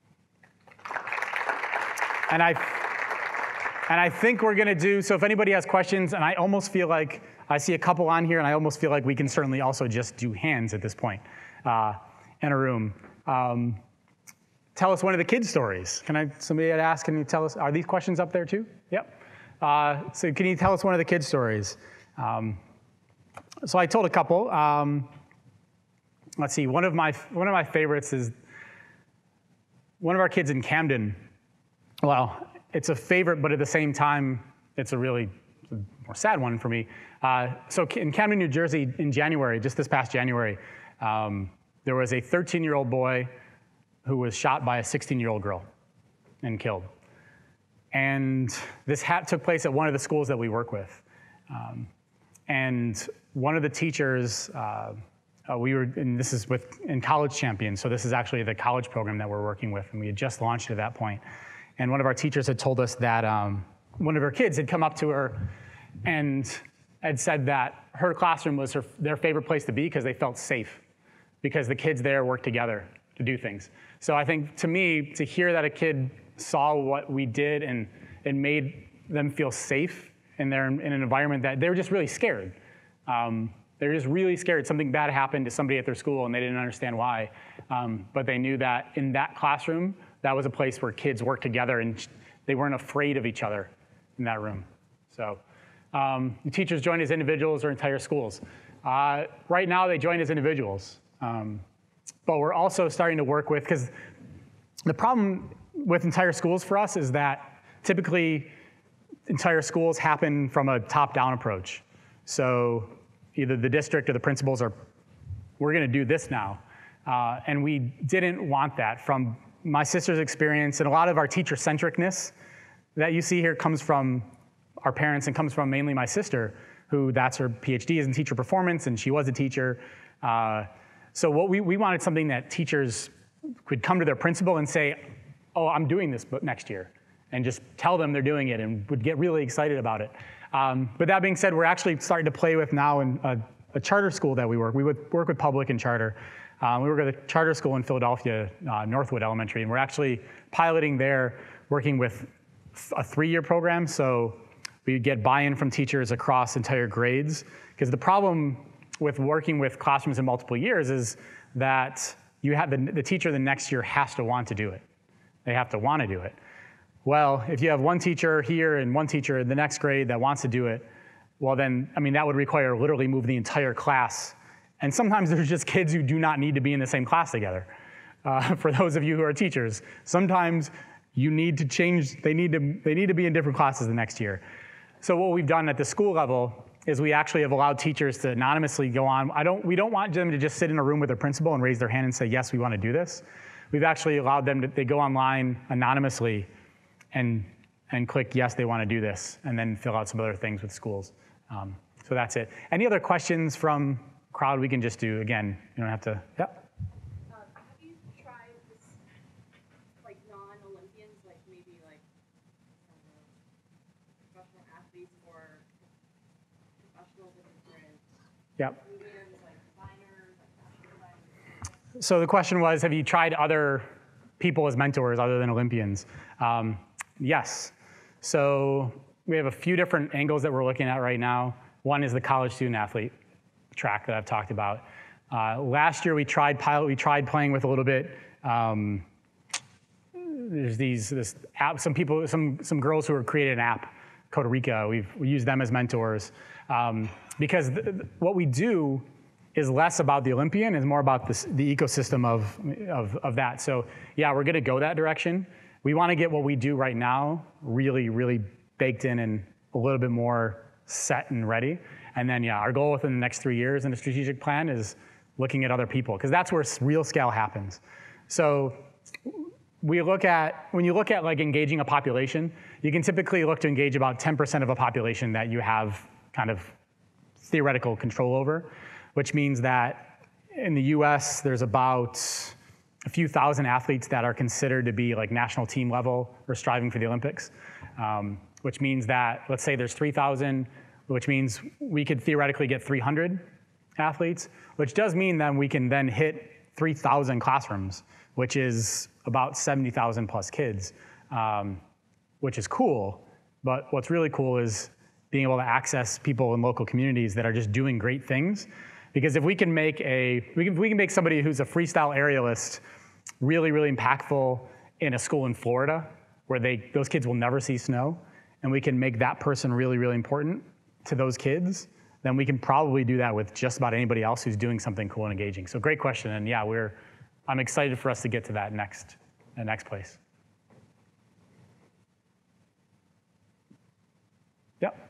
And I, and I think we're going to do, so if anybody has questions, and I almost feel like, I see a couple on here, and I almost feel like we can certainly also just do hands at this point uh, in a room. Um, tell us one of the kids' stories. Can I, somebody had asked, can you tell us, are these questions up there too? Yep. Uh, so can you tell us one of the kids' stories? Um, so I told a couple. Um, let's see, one of my, one of my favorites is one of our kids in Camden. Well, it's a favorite, but at the same time, it's a really more sad one for me. Uh, so in Camden, New Jersey, in January, just this past January, um, there was a thirteen-year-old boy who was shot by a sixteen-year-old girl and killed. And this ha- took place at one of the schools that we work with. Um, and one of the teachers, uh, uh, we were, and this is with in College Champions, so this is actually the college program that we're working with, and we had just launched at that point. And one of our teachers had told us that um, one of her kids had come up to her and had said that her classroom was her, their favorite place to be because they felt safe, because the kids there worked together to do things. So I think, to me, to hear that a kid saw what we did and it made them feel safe in, their, in an environment that they were just really scared. Um, they were just really scared something bad happened to somebody at their school and they didn't understand why. Um, but they knew that in that classroom, that was a place where kids worked together and they weren't afraid of each other in that room. So um, the teachers join as individuals or entire schools. Uh, right now they join as individuals. Um, but we're also starting to work with, because the problem with entire schools for us is that typically entire schools happen from a top-down approach. So either the district or the principals are, we're going to do this now. Uh, and we didn't want that. From my sister's experience and a lot of our teacher-centricness that you see here comes from our parents and comes from mainly my sister, who that's her PhD is in teacher performance, and she was a teacher. Uh, so what we, we wanted something that teachers could come to their principal and say, oh, I'm doing this next year, and just tell them they're doing it and would get really excited about it. Um, but that being said, we're actually starting to play with now in a, a charter school that we work. We would work with public and charter. Um, we work at a charter school in Philadelphia, uh, Northwood Elementary, and we're actually piloting there, working with a three-year program. So we get buy-in from teachers across entire grades. Because the problem with working with classrooms in multiple years is that you have the, the teacher the next year has to want to do it. They have to want to do it. Well, if you have one teacher here and one teacher in the next grade that wants to do it, well then, I mean, that would require literally move the entire class. And sometimes there's just kids who do not need to be in the same class together. Uh, for those of you who are teachers, sometimes you need to change, they need to, they need to be in different classes the next year. So what we've done at the school level is we actually have allowed teachers to anonymously go on. I don't, we don't want them to just sit in a room with their principal and raise their hand and say, yes, we want to do this. We've actually allowed them to, they go online anonymously and, and click, yes, they want to do this, and then fill out some other things with schools. Um, so that's it. Any other questions from crowd? We can just do, again, you don't have to, yeah. Uh, have you tried this, like non-Olympians, like maybe like uh, professional athletes or professionals in different Yep. mediums, like designers, like fashion designers? So the question was, have you tried other people as mentors other than Olympians? Um, yes. So we have a few different angles that we're looking at right now. One is the college student athlete track that I've talked about. Uh, last year we tried pilot, we tried playing with a little bit. Um, there's these this app, some people, some some girls who have created an app, Costa Rica. We've we used them as mentors um, because th th what we do is less about the Olympian, is more about this, the ecosystem of, of of that. So yeah, we're going to go that direction. We want to get what we do right now really, really baked in and a little bit more set and ready. And then, yeah, our goal within the next three years in the strategic plan is looking at other people, because that's where real scale happens. So we look at, when you look at like engaging a population, you can typically look to engage about ten percent of a population that you have kind of theoretical control over, which means that in the U S, there's about a few thousand athletes that are considered to be like national team level or striving for the Olympics, um, which means that, let's say there's three thousand, which means we could theoretically get three hundred athletes, which does mean that we can then hit three thousand classrooms, which is about seventy thousand plus kids, um, which is cool. But what's really cool is being able to access people in local communities that are just doing great things. Because if we can make a, we can, we can make somebody who's a freestyle aerialist really, really impactful in a school in Florida where they, those kids will never see snow, and we can make that person really, really important to those kids, then we can probably do that with just about anybody else who's doing something cool and engaging. So great question, and yeah, we're, I'm excited for us to get to that next, that next place. Yep.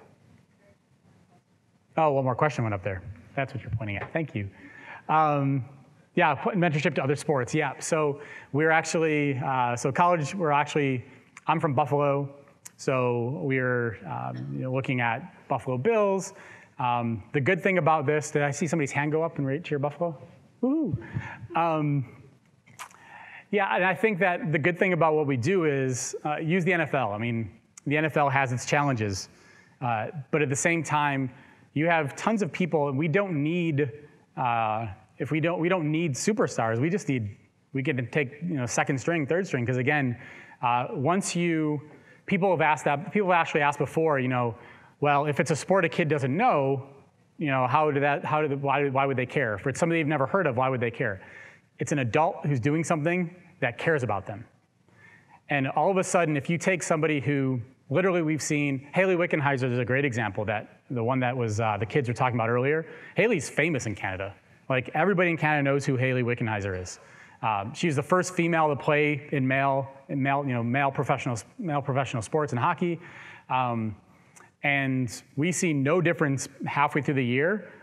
Oh, one more question went up there. That's what you're pointing at. Thank you. Um, yeah, mentorship to other sports. Yeah. So we're actually uh, so college. We're actually. I'm from Buffalo, so we're um, you know, looking at Buffalo Bills. Um, the good thing about this, did I see somebody's hand go up and right cheer Buffalo? Woo! Um, yeah, and I think that the good thing about what we do is uh, use the N F L. I mean, the N F L has its challenges, uh, but at the same time, you have tons of people, and we don't need, uh, if we don't, we don't need superstars. We just need, we can take, you know, second string, third string, because again, uh, once you, people have asked that, people have actually asked before, you know, well, if it's a sport a kid doesn't know, you know, how did that, how did, why, why would they care? If it's something they've never heard of, why would they care? It's an adult who's doing something that cares about them. And all of a sudden, if you take somebody who, literally we've seen, Haley Wickenheiser is a great example, that the one that was uh, the kids were talking about earlier. Haley's famous in Canada. Like everybody in Canada knows who Haley Wickenheiser is. Um, she's the first female to play in male, in male, you know, male professional, male professional sports in hockey. Um, and we see no difference halfway through the year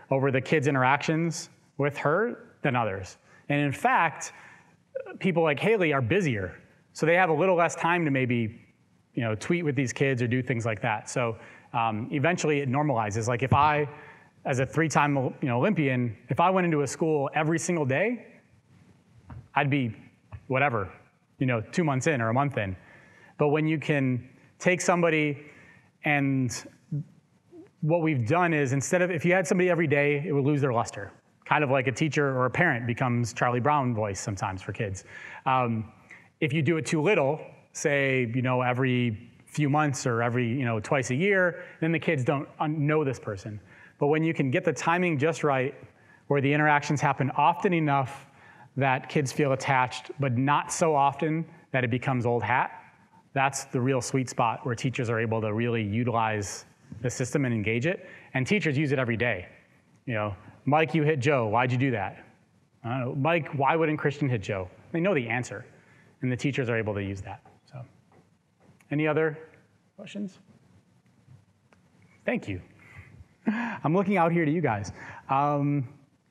over the kids' interactions with her than others. And in fact, people like Haley are busier, so they have a little less time to maybe, you know, tweet with these kids or do things like that. So um, eventually it normalizes. Like if I, as a three-time you know, Olympian, if I went into a school every single day, I'd be whatever, you know, two months in or a month in. But when you can take somebody, and what we've done is, instead of, if you had somebody every day, it would lose their luster. Kind of like a teacher or a parent becomes Charlie Brown voice sometimes for kids. Um, if you do it too little, say, you know, every few months or every, you know, twice a year, then the kids don't know this person. But when you can get the timing just right, where the interactions happen often enough that kids feel attached, but not so often that it becomes old hat, that's the real sweet spot where teachers are able to really utilize the system and engage it. And teachers use it every day. You know, Mike, you hit Joe. Why'd you do that? I don't know. Mike, why wouldn't Christian hit Joe? They know the answer, and the teachers are able to use that. So, any other questions? Thank you. I'm looking out here to you guys. Um,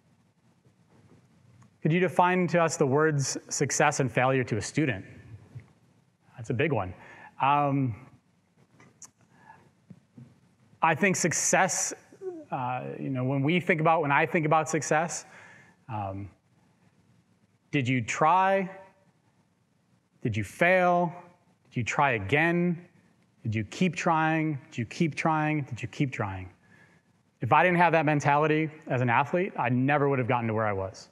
could you define to us the words success and failure to a student? That's a big one. Um, I think success, uh, you know, when we think about, when I think about success, um, did you try? Did you fail? Did you try again? Did you keep trying? Did you keep trying? Did you keep trying? If I didn't have that mentality as an athlete, I never would have gotten to where I was.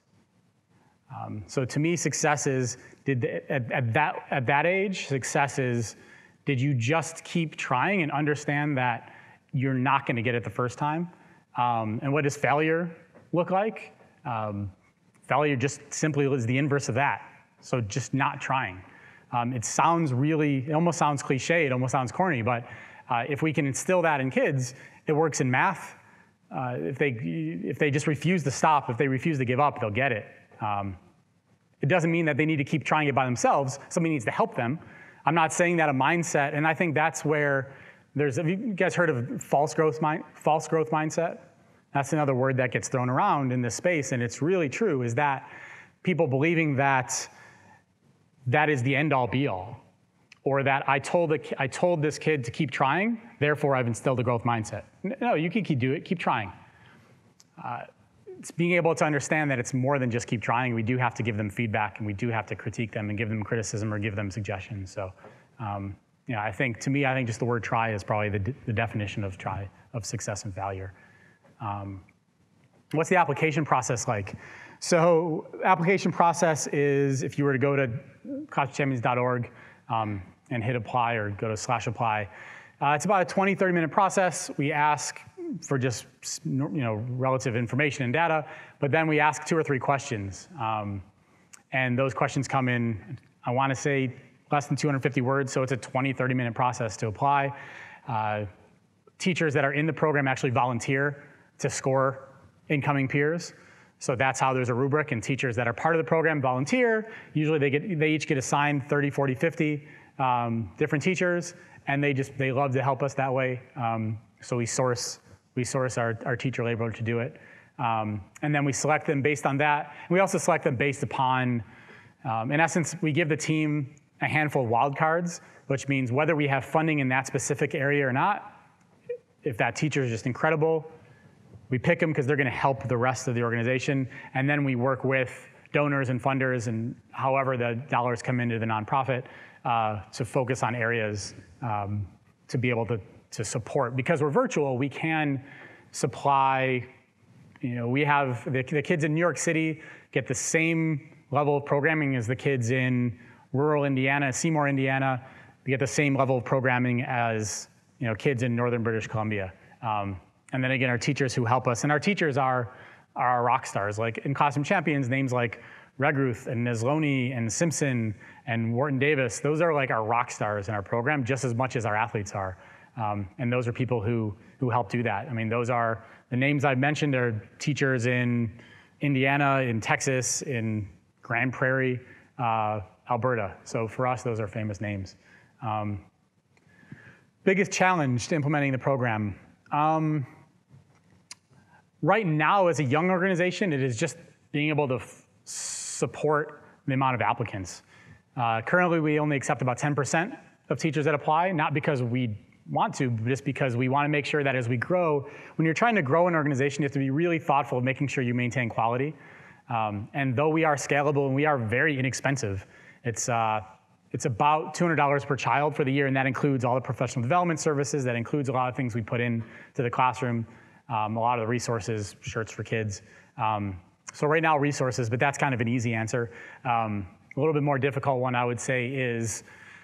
Um, so to me, success is, did the, at, at, that, at that age, success is, did you just keep trying and understand that you're not going to get it the first time? Um, and what does failure look like? Um, failure just simply is the inverse of that. So just not trying. Um, it sounds really, it almost sounds cliche, it almost sounds corny, but uh, if we can instill that in kids, it works in math. Uh, if they if they just refuse to stop, if they refuse to give up, they'll get it. Um, it doesn't mean that they need to keep trying it by themselves. Somebody needs to help them. I'm not saying that a mindset, and I think that's where there's, have you guys heard of false growth, mind, false growth mindset? That's another word that gets thrown around in this space, and it's really true, is that people believing that that is the end-all be-all, or that I told, a, I told this kid to keep trying, therefore I've instilled a growth mindset. No, you can keep do it, keep trying. Uh, it's being able to understand that it's more than just keep trying. We do have to give them feedback, and we do have to critique them and give them criticism or give them suggestions. So, um, yeah, I think, to me, I think just the word try is probably the, the definition of try, of success and failure. Um, what's the application process like? So application process is, if you were to go to classroom champions dot org um, and hit apply or go to slash apply, uh, it's about a twenty, thirty minute process. We ask for just, you know, relative information and data, but then we ask two or three questions. Um, and those questions come in, I want to say, less than two hundred fifty words, so it's a twenty, thirty minute process to apply. Uh, teachers that are in the program actually volunteer to score incoming peers. So that's how there's a rubric, and teachers that are part of the program volunteer. Usually they get they each get assigned thirty, forty, fifty um, different teachers, and they just they love to help us that way. Um, so we source we source our, our teacher labor to do it. Um, and then we select them based on that. And we also select them based upon, um, in essence, we give the team a handful of wildcards, which means whether we have funding in that specific area or not, if that teacher is just incredible, we pick them because they're going to help the rest of the organization. And then we work with donors and funders and however the dollars come into the nonprofit uh, to focus on areas um, to be able to, to support. Because we're virtual, we can supply, you know, we have, the, the kids in New York City get the same level of programming as the kids in rural Indiana, Seymour, Indiana. They get the same level of programming as, you know, kids in northern British Columbia. Um, And then again, our teachers who help us. And our teachers are, are our rock stars. Like in Classroom Champions, names like Regruth and Nesloni and Simpson and Wharton Davis, those are like our rock stars in our program just as much as our athletes are. Um, and those are people who, who help do that. I mean, those are, the names I've mentioned are teachers in Indiana, in Texas, in Grand Prairie, uh, Alberta. So for us, those are famous names. Um, biggest challenge to implementing the program. Um, right now, as a young organization, it is just being able to f- support the amount of applicants. Uh, currently, we only accept about ten percent of teachers that apply, not because we want to, but just because we want to make sure that as we grow, when you're trying to grow an organization, you have to be really thoughtful of making sure you maintain quality. Um, and though we are scalable and we are very inexpensive, it's uh, it's about two hundred dollars per child for the year, and that includes all the professional development services, that includes a lot of things we put in to the classroom, um, a lot of the resources, shirts for kids. Um, so right now, resources, but that's kind of an easy answer. Um, a little bit more difficult one, I would say, is,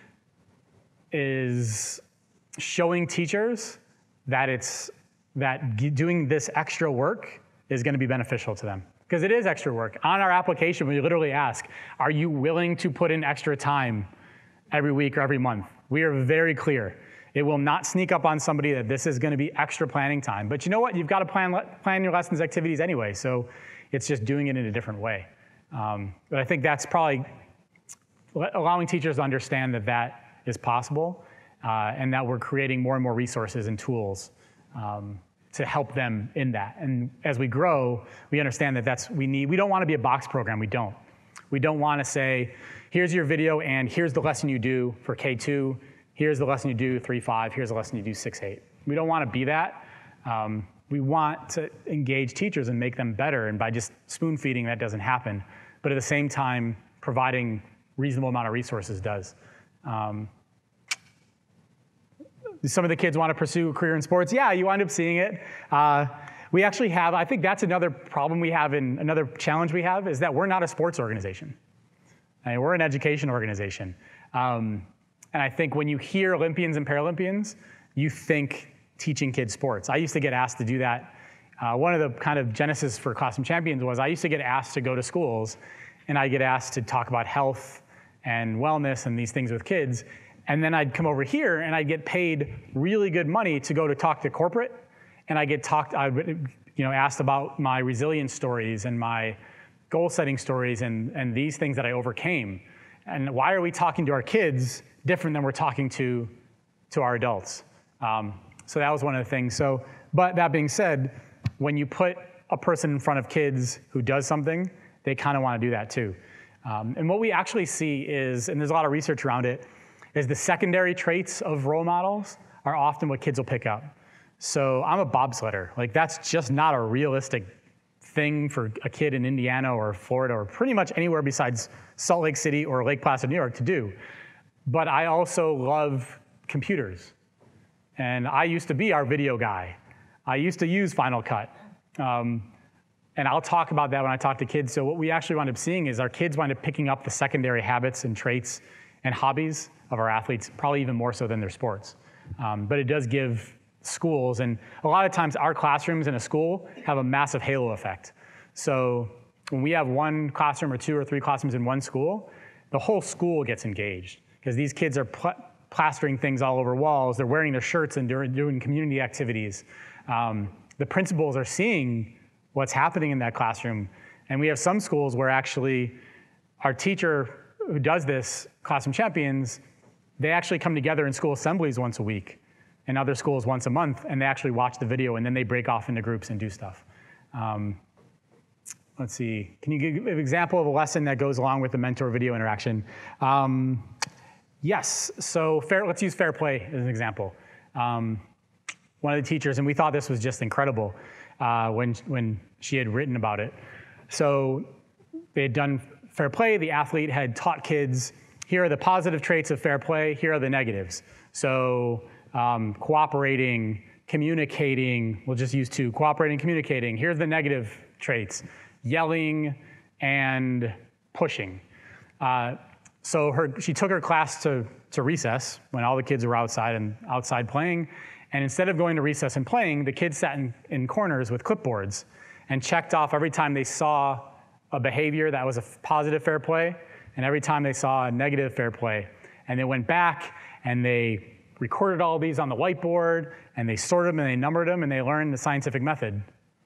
is showing teachers that it's that doing this extra work is going to be beneficial to them. Because it is extra work. On our application, we literally ask, are you willing to put in extra time every week or every month? We are very clear. It will not sneak up on somebody that this is going to be extra planning time. But you know what? You've got to plan, plan your lessons activities anyway, so it's just doing it in a different way. Um, but I think that's probably allowing teachers to understand that that is possible, uh, and that we're creating more and more resources and tools um, to help them in that. And as we grow, we understand that that's, we need, we don't want to be a box program, we don't. We don't want to say, here's your video and here's the lesson you do for K two, here's the lesson you do three five, here's the lesson you do six eight. We don't want to be that. Um, we want to engage teachers and make them better, and by just spoon feeding, that doesn't happen. But at the same time, providing reasonable amount of resources does. Um, Some of the kids want to pursue a career in sports. Yeah, you wind up seeing it. Uh, we actually have, I think that's another problem we have, and another challenge we have, is that we're not a sports organization. I mean, we're an education organization. Um, and I think when you hear Olympians and Paralympians, you think teaching kids sports. I used to get asked to do that. Uh, one of the kind of genesis for Classroom Champions was I used to get asked to go to schools, and I'd get asked to talk about health and wellness and these things with kids. And then I'd come over here and I'd get paid really good money to go to talk to corporate. And I get talked, I you know, asked about my resilience stories and my goal setting stories and, and these things that I overcame. And why are we talking to our kids different than we're talking to, to our adults? Um, so that was one of the things. So, but that being said, when you put a person in front of kids who does something, they kind of want to do that too. Um, and what we actually see is, and there's a lot of research around it, is the secondary traits of role models are often what kids will pick up. So I'm a bobsledder. Like, that's just not a realistic thing for a kid in Indiana or Florida or pretty much anywhere besides Salt Lake City or Lake Placid, New York to do. But I also love computers. And I used to be our video guy. I used to use Final Cut. Um, and I'll talk about that when I talk to kids. So what we actually wind up seeing is our kids wind up picking up the secondary habits and traits and hobbies of our athletes, probably even more so than their sports. Um, but it does give schools, and a lot of times our classrooms in a school have a massive halo effect. So when we have one classroom or two or three classrooms in one school, the whole school gets engaged, because these kids are pl- plastering things all over walls, they're wearing their shirts and doing, doing community activities. Um, the principals are seeing what's happening in that classroom, and we have some schools where actually our teacher who does this, Classroom Champions, they actually come together in school assemblies once a week, and other schools once a month, and they actually watch the video, and then they break off into groups and do stuff. Um, let's see, can you give an example of a lesson that goes along with the mentor video interaction? Um, yes, so fair, let's use fair play as an example. Um, one of the teachers, and we thought this was just incredible uh, when, when she had written about it. So they had done fair play, the athlete had taught kids, here are the positive traits of fair play, here are the negatives. So um, cooperating, communicating, we'll just use two, cooperating, communicating, here's the negative traits, yelling and pushing. Uh, so her, she took her class to, to recess when all the kids were outside and outside playing, and instead of going to recess and playing, the kids sat in, in corners with clipboards and checked off every time they saw a behavior that was a positive fair play, and every time they saw a negative fair play. And they went back and they recorded all these on the whiteboard, and they sorted them and they numbered them, and they learned the scientific method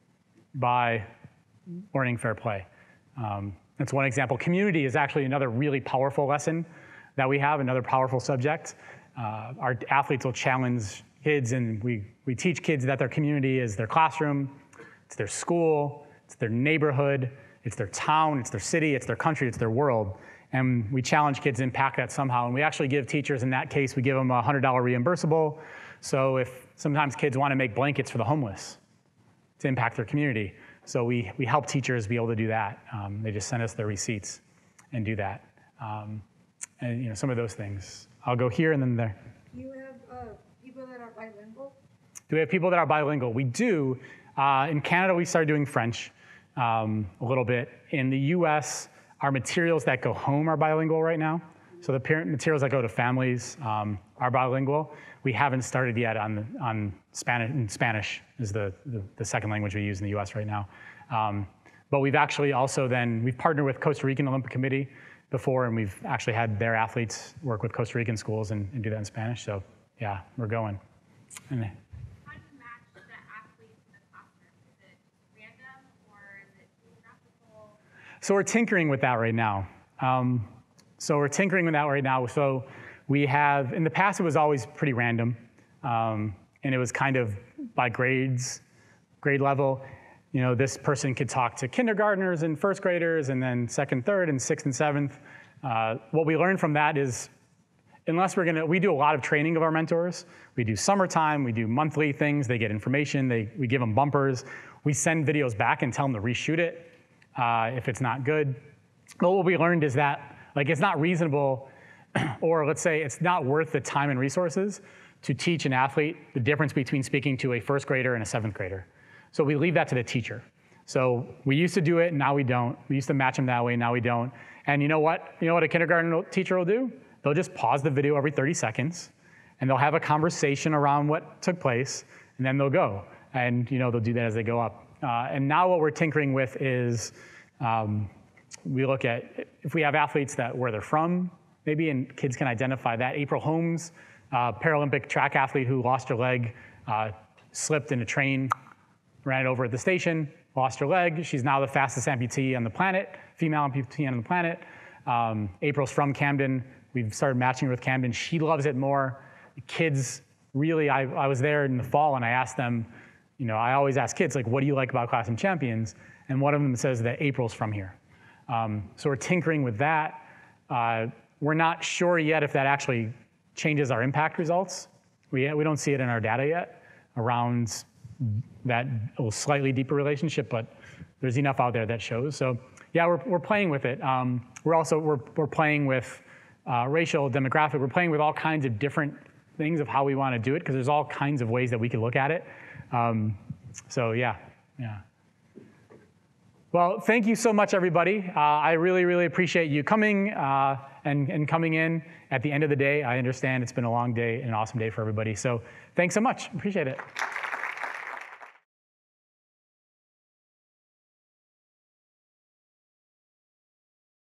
by learning fair play. Um, that's one example. Community is actually another really powerful lesson that we have, another powerful subject. Uh, our athletes will challenge kids, and we, we teach kids that their community is their classroom, it's their school, it's their neighborhood, it's their town, it's their city, it's their country, it's their world. And we challenge kids to impact that somehow. And we actually give teachers, in that case, we give them a one hundred dollar reimbursable. So if sometimes kids want to make blankets for the homeless to impact their community. So we, we help teachers be able to do that. Um, they just send us their receipts and do that. Um, and you know, some of those things. I'll go here and then there. Do you have uh, people that are bilingual? Do we have people that are bilingual? We do. Uh, in Canada, we started doing French um, a little bit. In the U S, our materials that go home are bilingual right now. So the parent materials that go to families um, are bilingual. We haven't started yet on, on Spanish. In Spanish is the, the, the second language we use in the U S right now. Um, but we've actually also then, we've partnered with Costa Rican Olympic Committee before, and we've actually had their athletes work with Costa Rican schools and, and do that in Spanish. So yeah, we're going. And, How do you match the athletes in the classroom? Is it random or is it geographical? So we're tinkering with that right now. Um, so we're tinkering with that right now. So we have, in the past it was always pretty random. Um, and it was kind of by grades, grade level. You know, this person could talk to kindergartners and first graders and then second, third, and sixth and seventh. Uh, what we learned from that is, unless we're gonna, we do a lot of training of our mentors. We do summertime, we do monthly things, they get information, they, we give them bumpers. We send videos back and tell them to reshoot it uh, if it's not good. But what we learned is that, like, it's not reasonable, or let's say it's not worth the time and resources to teach an athlete the difference between speaking to a first grader and a seventh grader. So we leave that to the teacher. So we used to do it, now we don't. We used to match them that way, now we don't. And you know what? You know what a kindergarten teacher will do? They'll just pause the video every thirty seconds, and they'll have a conversation around what took place, and then they'll go. And you know, they'll do that as they go up. Uh, and now what we're tinkering with is, um, we look at, if we have athletes that where they're from, maybe, and kids can identify that. April Holmes, uh, Paralympic track athlete who lost her leg, uh, slipped in a train, ran it over at the station, lost her leg. She's now the fastest amputee on the planet, female amputee on the planet. Um, April's from Camden. We've started matching her with Camden. She loves it more. The kids really, I, I was there in the fall and I asked them, you know, I always ask kids, like, what do you like about Classroom Champions? And one of them says that April's from here. Um, so we're tinkering with that. Uh, we're not sure yet if that actually changes our impact results. We, we don't see it in our data yet around that slightly deeper relationship, but there's enough out there that shows. So yeah, we're, we're playing with it. Um, we're also, we're, we're playing with uh, racial, demographic, we're playing with all kinds of different things of how we want to do it, because there's all kinds of ways that we can look at it. Um, so yeah, yeah. Well, thank you so much, everybody. Uh, I really, really appreciate you coming uh, and, and coming in at the end of the day. I understand it's been a long day and an awesome day for everybody. So thanks so much, appreciate it.